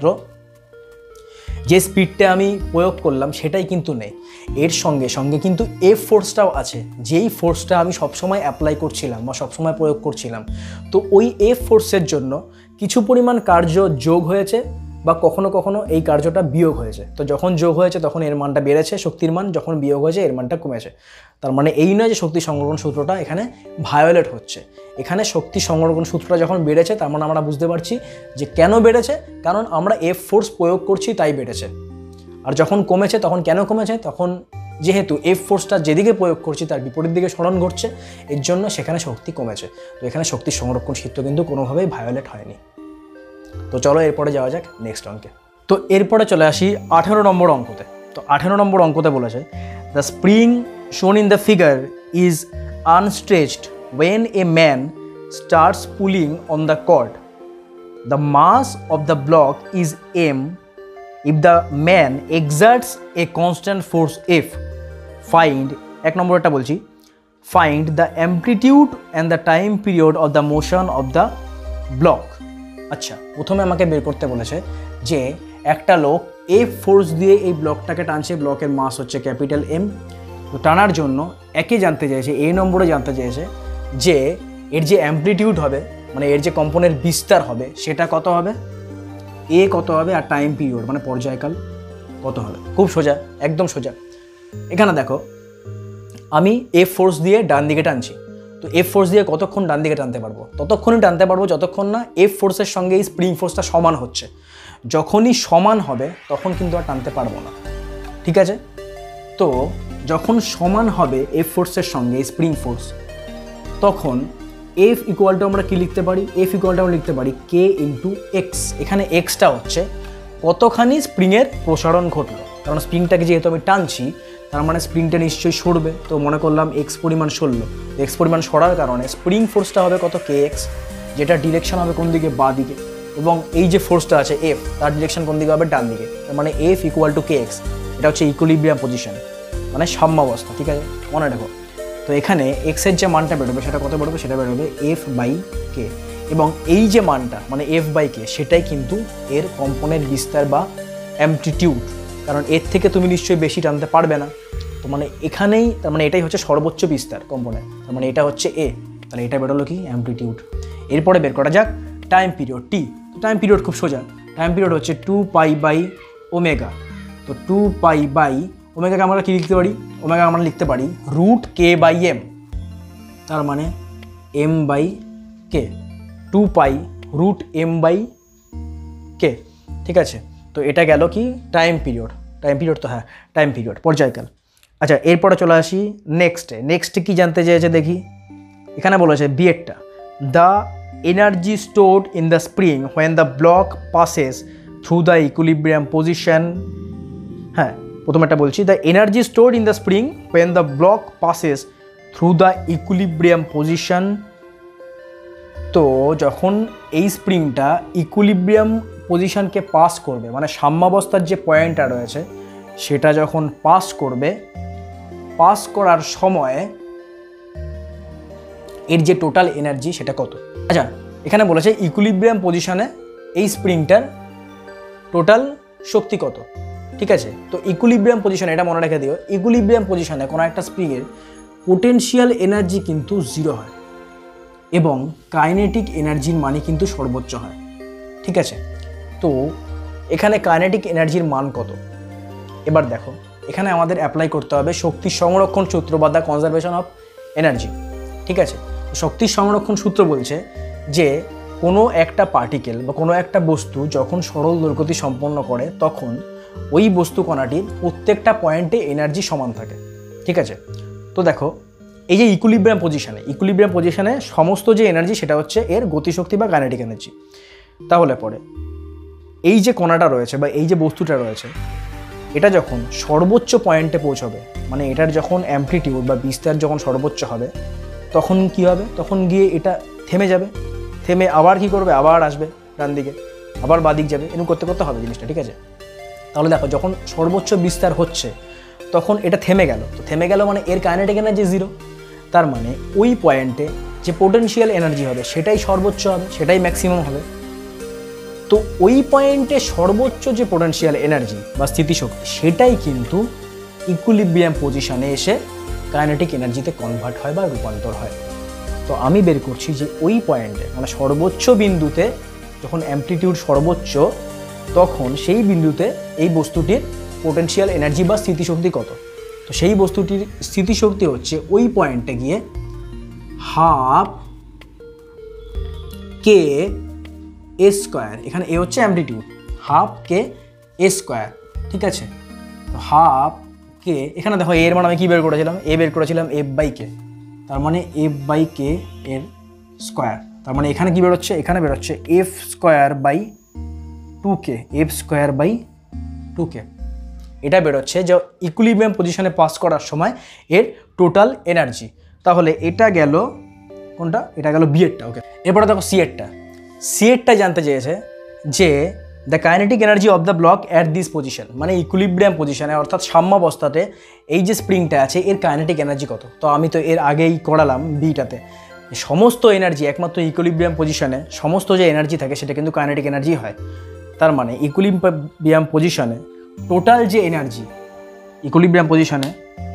যে স্পিডটা আমি প্রয়োগ করলাম সেটাই কিন্তু নেই, এর সঙ্গে সঙ্গে কিন্তু এফ ফোর্সটাও আছে, যেই ফোর্সটা আমি সবসময় অ্যাপ্লাই করছিলাম বা সবসময় প্রয়োগ করছিলাম। তো ওই এফ ফোর্সের জন্য কিছু পরিমাণ কার্য যোগ হয়েছে বা কখনো কখনো এই কার্যটা বিয়োগ হয়েছে। তো যখন যোগ হয়েছে তখন এর মানটা বেড়েছে শক্তির মান, যখন বিয়োগ হয়েছে এর মানটা কমেছে। তার মানে এই নয় যে শক্তি সংরক্ষণ সূত্রটা এখানে ভায়োলেট হচ্ছে। এখানে শক্তি সংরক্ষণ সূত্রটা যখন বেড়েছে তার মানে আমরা বুঝতে পারছি যে কেন বেড়েছে, কারণ আমরা এফ ফোর্স প্রয়োগ করছি তাই বেড়েছে। আর যখন কমেছে তখন কেন কমেছে? তখন যেহেতু এফ ফোর্সটা যেদিকে প্রয়োগ করছি তার বিপরীত দিকে সরণ ঘটছে, এর জন্য সেখানে শক্তি কমেছে। তো এখানে শক্তি সংরক্ষণ সূত্র কিন্তু কোনোভাবেই ভায়োলেট হয়নি। তো চলো এরপরে যাওয়া যাক নেক্সট অঙ্কে। তো এরপরে চলে আসি আঠেরো নম্বর অঙ্কতে। তো আঠেরো নম্বর অঙ্কতে বলেছে the spring shown in the figure is unstretched when a man starts pulling on the cord. The mass of the block is m if the man exerts a constant force f. Find এক নম্বরটা বলছি find the amplitude and the time period of the motion of the block. আচ্ছা, প্রথমে আমাকে বের করতে বলেছে যে একটা লোক এফ ফোর্স দিয়ে এই ব্লকটাকে টানছে, ব্লকের মাস হচ্ছে ক্যাপিটাল এম। তো টানার জন্য একে জানতে চেয়েছে, এ নম্বরে জানতে চেয়েছে যে এর যে অ্যাম্প্লিটিউড হবে, মানে এর যে কম্পনের বিস্তার হবে সেটা কত হবে, এ কত হবে, আর টাইম পিরিয়ড মানে পর্যায়কাল কত হবে। খুব সোজা, একদম সোজা। এখানে দেখো আমি এফ ফোর্স দিয়ে ডান দিকে টানছি, তো এফ ফোর্স দিয়ে কতক্ষণ ডান দিকে টানতে পারবো? ততক্ষণই টানতে পারবো যতক্ষণ না এফ ফোর্সের সঙ্গে এই স্প্রিং ফোর্সটা সমান হচ্ছে। যখনই সমান হবে তখন কিন্তু আর টানতে পারবো না, ঠিক আছে? তো যখন সমান হবে এফ ফোর্সের সঙ্গে স্প্রিং ফোর্স, তখন এফ ইকুয়ালটা আমরা কি লিখতে পারি? এফ ইকুয়ালটা আমরা লিখতে পারি কে ইন্টু এক্স। এখানে এক্সটা হচ্ছে কতখানি স্প্রিংয়ের প্রসারণ ঘটলো, কারণ স্প্রিংটাকে যেহেতু আমি টানছি তার মানে স্প্রিংটা নিশ্চয়ই সরবে। তো মনে করলাম এক্স পরিমাণ সরলো, এক্স পরিমাণ সরার কারণে স্প্রিং ফোর্সটা হবে কত, কে এক্স, যেটা ডিরেকশন হবে কোন দিকে, বা দিকে, এবং এই যে ফোর্সটা আছে এফ, তার ডিরেকশন কোন দিকে হবে, ডান দিকে। তার মানে F equal to k x, এটা হচ্ছে ইকুইলিব্রিয়াম পজিশন, মানে সাম্যাবস্থা। ঠিক আছে, মনে রাখো। তো এখানে এক্সের যে মানটা বেরোবে সেটা কত বেরোবে, সেটা বেরোবে এফ বাই কে, এবং এই যে মানটা মানে এফ বাই কে সেটাই কিন্তু এর কম্পনের বিস্তার বা অ্যামপ্লিটিউড, কারণ এর থেকে তুমি নিশ্চয়ই বেশি টানতে পারবে না। তো মানে এখানেই তার মানে এটাই হচ্ছে সর্বোচ্চ বিস্তার কম্পনের, তার মানে এটা হচ্ছে এ, তাহলে এটা বেরোলো কি, অ্যামপ্লিটিউড। এরপরে বের করা যাক টাইম পিরিয়ড টি। তো টাইম পিরিয়ড খুব সোজা, টাইম পিরিয়ড হচ্ছে টু পাই বাই ওমেগা। তো টু পাই বাই ওমেগাকে আমরা কি লিখতে পারি, ওমেগা আমরা লিখতে পারি রুট কে বাই এম, তার মানে m by k, two pi root m by k. ঠিক আছে, তো এটা গেল কি টাইম পিরিয়ড, টাইম পিরিয়ড তো হ্যাঁ টাইম পিরিয়ড, পর্যায়কাল। আচ্ছা, এরপরে চলে আসি নেক্সটে। নেক্সটে কি জানতে চেয়েছে দেখি, এখানে বলেছে বিয়েরটা, the energy stored in the spring when the block passes through the equilibrium position. হ্যাঁ, প্রথম একটা বলছি, the energy stored in the spring when the block passes through the equilibrium position. তো যখন এই স্প্রিংটা ইকুইলিব্রিয়াম পজিশনকে পাস করবে, মানে সাম্যাবস্থার যে পয়েন্টটা রয়েছে সেটা যখন পাস করবে, পাস করার সময় এর যে টোটাল এনার্জি সেটা কত। আচ্ছা, এখানে বলেছে ইকুইলিব্রিয়াম পজিশনে এই স্প্রিংটার টোটাল শক্তি কত। ঠিক আছে, তো ইকুইলিব্রিয়াম পজিশনে এটা মনে রেখে দিও, ইকুইলিব্রিয়াম পজিশনে কোনো একটা স্প্রিংয়ের পোটেনশিয়াল এনার্জি কিন্তু জিরো হয় এবং কাইনেটিক এনার্জির মানই কিন্তু সর্বোচ্চ হয়। ঠিক আছে, তো এখানে কাইনেটিক এনার্জির মান কত, এবার দেখো এখানে আমাদের অ্যাপ্লাই করতে হবে শক্তি সংরক্ষণ সূত্র বা দ্য কনজারভেশন অফ এনার্জি। ঠিক আছে, শক্তি সংরক্ষণ সূত্র বলছে যে কোনো একটা পার্টিকেল বা কোনো একটা বস্তু যখন সরল দৈর্ঘ্যতি সম্পন্ন করে তখন ওই বস্তু কণাটির প্রত্যেকটা পয়েন্টে এনার্জি সমান থাকে। ঠিক আছে, তো দেখো এই যে ইকুইলিব্রিয়াম পজিশনে, ইকুইলিব্রিয়াম পজিশনে সমস্ত যে এনার্জি সেটা হচ্ছে এর গতিশক্তি বা কাইনেটিক এনার্জি। তাহলে পরে এই যে কণাটা রয়েছে বা এই যে বস্তুটা রয়েছে এটা যখন সর্বোচ্চ পয়েন্টে পৌঁছবে, মানে এটার যখন অ্যামপ্লিটিউড বা বিস্তার যখন সর্বোচ্চ হবে তখন কি হবে, তখন গিয়ে এটা থেমে যাবে, থেমে আবার কি করবে, আবার আসবে ডান দিকে, আবার বাঁ দিক যাবে, এরকম করতে করতে হবে জিনিসটা। ঠিক আছে, তাহলে দেখো যখন সর্বোচ্চ বিস্তার হচ্ছে তখন এটা থেমে গেল, তো থেমে গেল মানে এর কাইনেটিক এনার্জি জিরো, তার মানে ওই পয়েন্টে যে পোটেনশিয়াল এনার্জি হবে সেটাই সর্বোচ্চ হবে, সেটাই ম্যাক্সিমাম হবে। তো ওই পয়েন্টে সর্বোচ্চ যে পোটেনশিয়াল এনার্জি বা স্থিতিশক্তি সেটাই কিন্তু ইকুইলিব্রিয়াম পজিশনে এসে কাইনেটিক এনার্জিতে কনভার্ট হয় বা রূপান্তর হয়। তো আমি বের করছি যে ওই পয়েন্টে মানে সর্বোচ্চ বিন্দুতে যখন অ্যামপ্লিটিউড সর্বোচ্চ তখন সেই বিন্দুতে এই বস্তুটির পোটেনশিয়াল এনার্জি বা স্থিতিশক্তি কত। তো সেই বস্তুটির স্থিতিশক্তি হচ্ছে ওই পয়েন্টে গিয়ে হাফ কে এ স্কোয়ার, এখানে এ হচ্ছে amplitude, half k A square. ঠিক আছে, তো হাফ কে, এখানে দেখো এর মানে আমি কী বের করেছিলাম, এ বের করেছিলাম এফ বাই কে, তার মানে এফ বাই কে এর স্কোয়ার, তার মানে এখানে কী বেরোচ্ছে, এখানে বেরোচ্ছে F square by two k, F square by two k, এটা বেরোচ্ছে যে ইকুইলিব্রিয়াম পজিশনে পাস করার সময় এর টোটাল এনার্জি। তাহলে এটা গেল কোনটা, এটা গেল বিয়েরটা। ওকে, এরপরে দেখো সিএরটা, সিএরটা জানতে চেয়েছে যে the kinetic energy of the block at this position, মানে ইকুইলিব্রিয়াম পজিশনে অর্থাৎ সাম্যাবস্থাতে এই যে স্প্রিংটা আছে এর কাইনেটিক এনার্জি কত। তো আমি তো এর আগেই করালাম বিটাতে, সমস্ত এনার্জি একমাত্র ইকুইলিব্রিয়াম পজিশনে সমস্ত যে এনার্জি থাকে সেটা কিন্তু কাইনেটিক এনার্জি হয়। তার মানে ইকুইলিব্রিয়াম পজিশনে টোটাল যে এনার্জি, ইকুইলিব্রিয়াম পজিশনে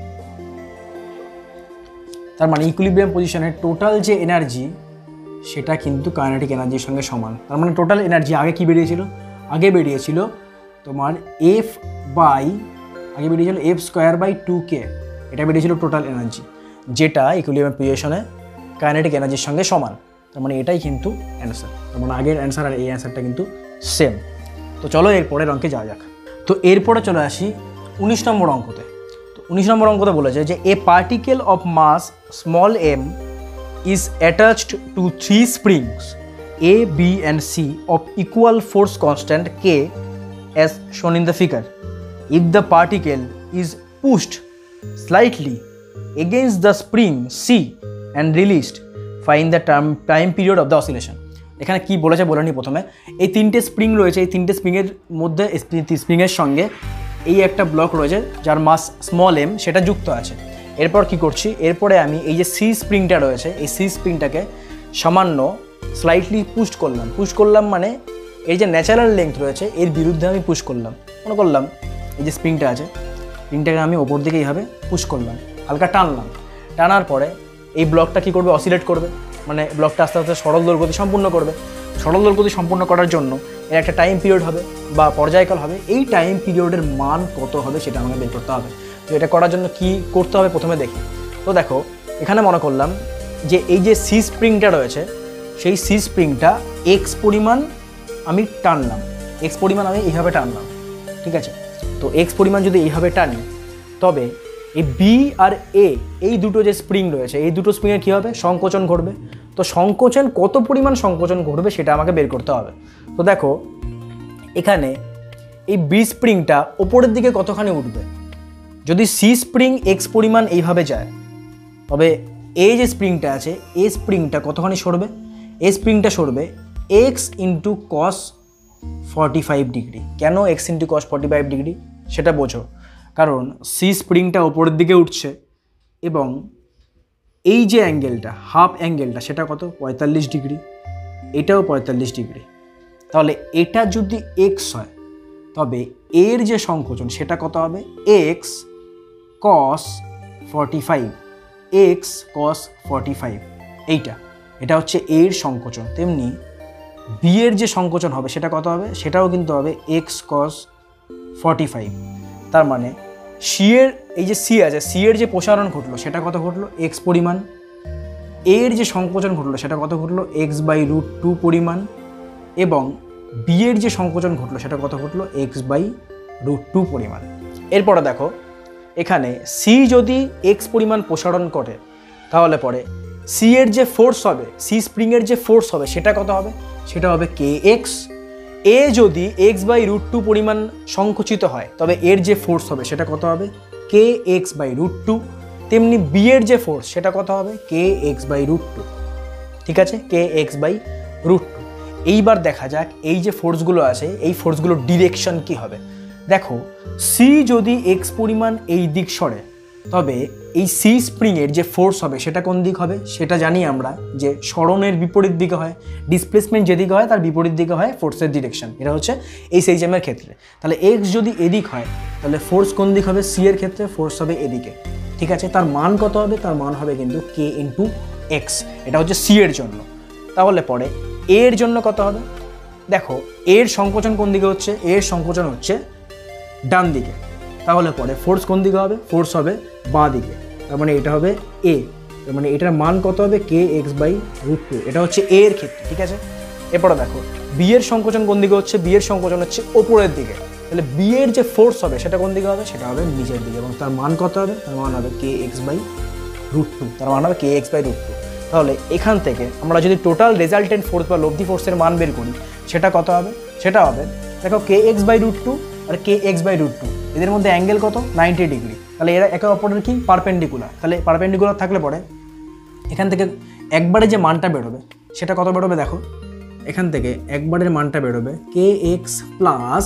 তার মানে ইকুইলিব্রিয়াম পজিশনে টোটাল যে এনার্জি সেটা কিন্তু কাইনেটিক এনার্জির সঙ্গে সমান। তার মানে টোটাল এনার্জি আগে কি বেরিয়েছিল, আগে বেরিয়েছিল তোমার এফ বাই, আগে বেরিয়েছিল F square by two k, এটা বেরিয়েছিল টোটাল এনার্জি, যেটা ইকুইলিব্রিয়াম পজিশনে কাইনেটিক এনার্জির সঙ্গে সমান। তার মানে এটাই কিন্তু অ্যান্সার, তার মানে আগের অ্যান্সার আর এই অ্যান্সারটা কিন্তু সেম। তো চলো এরপরের অঙ্কে যাওয়া যাক। তো এরপরে চলে আসি উনিশ নম্বর অঙ্কতে। তো উনিশ নম্বর অঙ্কতে বলেছে যে a particle of mass small m is attached to three springs A, B and C of equal force constant K as shown in the figure. If the particle is pushed slightly against the spring C and released find the time time period of the oscillation. এখানে কি বলেছে বলে নি প্রথমে, এই তিনটে স্প্রিং রয়েছে, এই তিনটে স্প্রিংয়ের মধ্যে স্প্রিংয়ের সঙ্গে এই একটা ব্লক রয়েছে যার মাস স্মল এম, সেটা যুক্ত আছে। এরপর কি করছি, এরপরে আমি এই যে সি স্প্রিংটা রয়েছে, এই সি স্প্রিংটাকে সামান্য স্লাইটলি পুশ করলাম। পুশ করলাম মানে এই যে ন্যাচারাল লেংথ রয়েছে এর বিরুদ্ধে আমি পুশ করলাম। মনে করলাম এই যে স্প্রিংটা আছে, স্প্রিংটাকে আমি ওপর দিকে এইভাবে পুশ করলাম, হালকা টানলাম। টানার পরে এই ব্লকটা কী করবে, অসিলেট করবে, মানে ব্লকটা আস্তে আস্তে সরল দোলগতি সম্পূর্ণ করবে। সরল দোলগতি সম্পূর্ণ করার জন্য এর একটা টাইম পিরিয়ড হবে বা পর্যায়কাল হবে। এই টাইম পিরিয়ডের মান কত হবে সেটা আমাকে বের করতে হবে। তো এটা করার জন্য কি করতে হবে প্রথমে দেখি। তো দেখো এখানে মনে করলাম যে এই যে সি স্প্রিংটা রয়েছে, সেই সি স্প্রিংটা এক্স পরিমাণ আমি টানলাম, এক্স পরিমাণ আমি এইভাবে টানলাম, ঠিক আছে। তো এক্স পরিমাণ যদি এইভাবে টানি, তবে এই বি আর এ এই দুটো যে স্প্রিং রয়েছে, এই দুটো স্প্রিংয়ের কী হবে, সংকোচন ঘটবে। তো সংকোচন কত পরিমাণ সংকোচন ঘটবে সেটা আমাকে বের করতে হবে। তো দেখো এখানে এই বি স্প্রিংটা ওপরের দিকে কতখানি উঠবে। যদি সি স্প্রিং এক্স পরিমাণ এইভাবে যায়, তবে এ যে স্প্রিংটা আছে এ স্প্রিংটা কতখানি সরবে, এ স্প্রিংটা সরবে x into cos forty five degree. কেন x into cos forty five degree সেটা বোঝো। কারণ সি স্প্রিংটা ওপরের দিকে উঠছে এবং এই যে অ্যাঙ্গেলটা, হাফ অ্যাঙ্গেলটা, সেটা কত, পঁয়তাল্লিশ ডিগ্রি, এটাও পঁয়তাল্লিশ ডিগ্রি। তাহলে এটা যদি এক্স হয়, তবে এর যে সংকোচন সেটা কত হবে, x cos forty five, x cos forty five, এইটা এটা হচ্ছে এর সংকোচন। তেমনি বি এর যে সংকোচন হবে সেটা কত হবে, সেটাও কিন্তু হবে এক্স কস ফর্টি ফাইভ। তার মানে সি এর এই যে সি আছে, সি এর যে প্রসারণ ঘটলো সেটা কত ঘটলো, এক্স পরিমাণ। এর যে সংকোচন ঘটলো সেটা কত ঘটলো, এক্স বাই রুট টু পরিমাণ। এবং বি এর যে সংকোচন ঘটলো সেটা কত ঘটলো, এক্স বাই রুট টু পরিমাণ। এরপরে দেখো এখানে সি যদি এক্স পরিমাণ প্রসারণ করে, তাহলে পরে সি এর যে ফোর্স হবে, সি স্প্রিংয়ের যে ফোর্স হবে সেটা কত হবে, সেটা হবে কে এক্স। এ যদি এক্স বাই রুট টু পরিমাণ সংকুচিত হয়, তবে এর যে ফোর্স হবে সেটা কত হবে, k x by root two. তেমনি বি এর যে ফোর্স সেটা কত হবে, k x by root two, ঠিক আছে, k x by root two. এইবার দেখা যাক এই যে ফোর্সগুলো আছে এই ফোর্সগুলোর ডিরেকশন কি হবে। দেখো সি যদি এক্স পরিমাণ এই দিক সরে, তবে এই সি স্প্রিংয়ের যে ফোর্স হবে সেটা কোন দিক হবে, সেটা জানি আমরা যে সরণের বিপরীত দিকে হয়। ডিসপ্লেসমেন্ট যেদিকে হয় তার বিপরীত দিকে হয় ফোর্সের ডিরেকশন। এটা হচ্ছে এই এইচএমের ক্ষেত্রে। তাহলে এক্স যদি এদিক হয়, তাহলে ফোর্স কোন দিক হবে, সি এর ক্ষেত্রে ফোর্স হবে এদিকে, ঠিক আছে। তার মান কত হবে, তার মান হবে কিন্তু কে ইন্টু এক্স। এটা হচ্ছে সি এর জন্য। তাহলে পরে এর জন্য কত হবে, দেখো এর সংকোচন কোন দিকে হচ্ছে, এর সংকোচন হচ্ছে ডান দিকে। তাহলে পরে ফোর্স কোন দিকে হবে, ফোর্স হবে বাঁ দিকে। তার মানে এটা হবে এ, তার মানে এটার মান কত হবে, k x by root two. এটা হচ্ছে এ এর ক্ষেত্রে, ঠিক আছে। এরপরে দেখো বি এর সংকোচন কোন দিকে হচ্ছে, বি এর সংকোচন হচ্ছে ওপরের দিকে। তাহলে বি এর যে ফোর্স হবে সেটা কোন দিকে হবে, সেটা হবে নিচের দিকে এবং তার মান কত হবে, তার মান হবে k x by root two, তার মান হবে k x by root two. তাহলে এখান থেকে আমরা যদি টোটাল রেজাল্টেন্ট ফোর্স বা লব্ধি ফোর্সের মান বের করি, সেটা কত হবে, সেটা হবে দেখো k x by root two আর k x by root two, এদের মধ্যে অ্যাঙ্গেল কত, নাইনটি ডিগ্রি। তাহলে এরা একে অপরের কি পারপেন্ডিকুলার। তাহলে পারপেন্ডিকুলার থাকলে পরে এখান থেকে একবারে যে মানটা বেরোবে সেটা কত বেরোবে, দেখো এখান থেকে একবারের মানটা বেরোবে কে এক্স প্লাস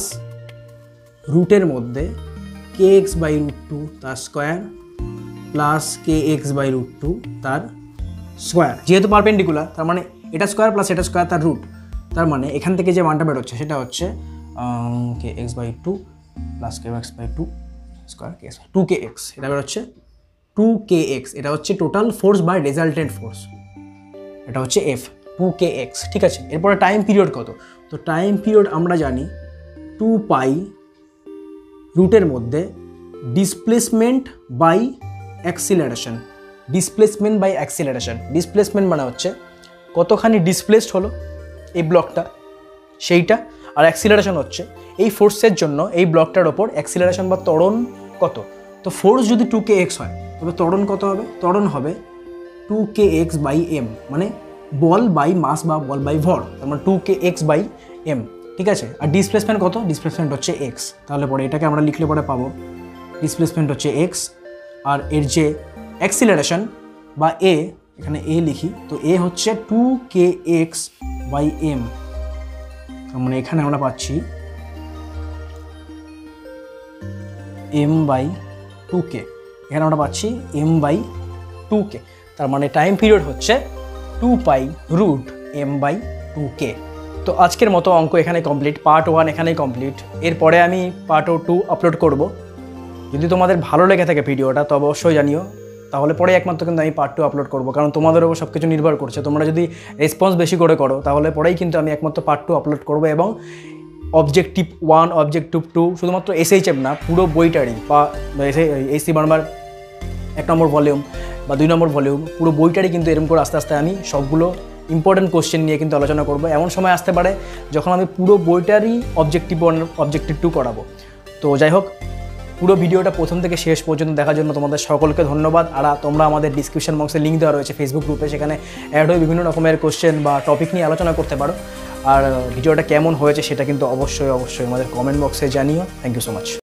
রুটের মধ্যে k x by root two তার square plus k x by root two তার স্কোয়ার। যেহেতু পারপেন্ডিকুলার তার মানে এটা স্কোয়ার প্লাস এটা স্কোয়ার তার রুট। তার মানে এখান থেকে যে মানটা বেরোচ্ছে সেটা হচ্ছে k x by two plus k x by two square k x two k x, এটা বেরোচ্ছে টু কে এক্স। এটা হচ্ছে total force by resultant force, এটা হচ্ছে এফ টু কে এক্স, ঠিক আছে। এরপরে টাইম পিরিয়ড কত, তো টাইম পিরিয়ড আমরা জানি টু পাই রুটের মধ্যে displacement by acceleration. Displacement by acceleration, displacement মানে হচ্ছে কতখানি ডিসপ্লেসড হলো এই ব্লকটা সেইটা, আর অ্যাক্সিলারেশন হচ্ছে এই ফোর্সের জন্য এই ব্লকটার ওপর অ্যাক্সিলারেশন বা ত্বরণ কত। তো ফোর্স যদি টু কে এক্স হয় তবে ত্বরণ কত হবে, ত্বরণ হবে two k x by m, মানে বল বাই মাস বা বল বাই ভর, তার মানে two k x by m. ঠিক আছে। আর ডিসপ্লেসমেন্ট কত? ডিসপ্লেসমেন্ট হচ্ছে এক্স। তাহলে পরে এটাকে আমরা লিখলে পরে পাবো ডিসপ্লেসমেন্ট হচ্ছে এক্স, আর এর যে অ্যাক্সিলারেশন বা এ, এখানে এ লিখি, তো এ হচ্ছে two k x by m. তার মানে এখানে আমরা পাচ্ছি এম বাই টু কে, এখানে আমরা পাচ্ছি এম বাই টু কে। তার মানে টাইম পিরিয়ড হচ্ছে two pi root m by two k. তো আজকের মতো অঙ্ক এখানে কমপ্লিট, পার্ট ওয়ান এখানেই কমপ্লিট। এরপরে আমি পার্ট টু আপলোড করব। যদি তোমাদের ভালো লেগে থাকে ভিডিওটা তো অবশ্যই জানিও, তাহলে পরে একমাত্র কিন্তু আমি পার্ট টু আপলোড করবো, কারণ তোমাদের উপর সব কিছু নির্ভর করছে। তোমরা যদি রেসপন্স বেশি করে করো তাহলে পরেই কিন্তু আমি একমাত্র পার্ট টু আপলোড করবো। এবং অবজেক্টিভ ওয়ান, অবজেক্টিভ টু, শুধুমাত্র এসএইচএম না, পুরো বইটারই বা এইচসি বার্মার এক নম্বর ভলিউম বা দুই নম্বর ভলিউম, পুরো বইটারই কিন্তু এরকম করে আস্তে আস্তে আমি সবগুলো ইম্পর্টেন্ট কোশ্চেন নিয়ে কিন্তু আলোচনা করবো। এমন সময় আসতে পারে যখন আমি পুরো বইটারই অবজেক্টিভ ওয়ান, অবজেক্টিভ টু করাবো। তো যাই হোক, পুরো ভিডিওটা প্রথম থেকে শেষ পর্যন্ত দেখার জন্য তোমাদের সকলকে ধন্যবাদ। আর তোমরা আমাদের ডিসক্রিপশন বক্সে লিঙ্ক দেওয়া রয়েছে ফেসবুক গ্রুপে, সেখানে অ্যাড হয়ে বিভিন্ন রকমের কোশ্চেন বা টপিক নিয়ে আলোচনা করতে পারো। আর ভিডিওটা কেমন হয়েছে সেটা কিন্তু অবশ্যই অবশ্যই আমাদের কমেন্ট বক্সে জানিও। Thank you so much.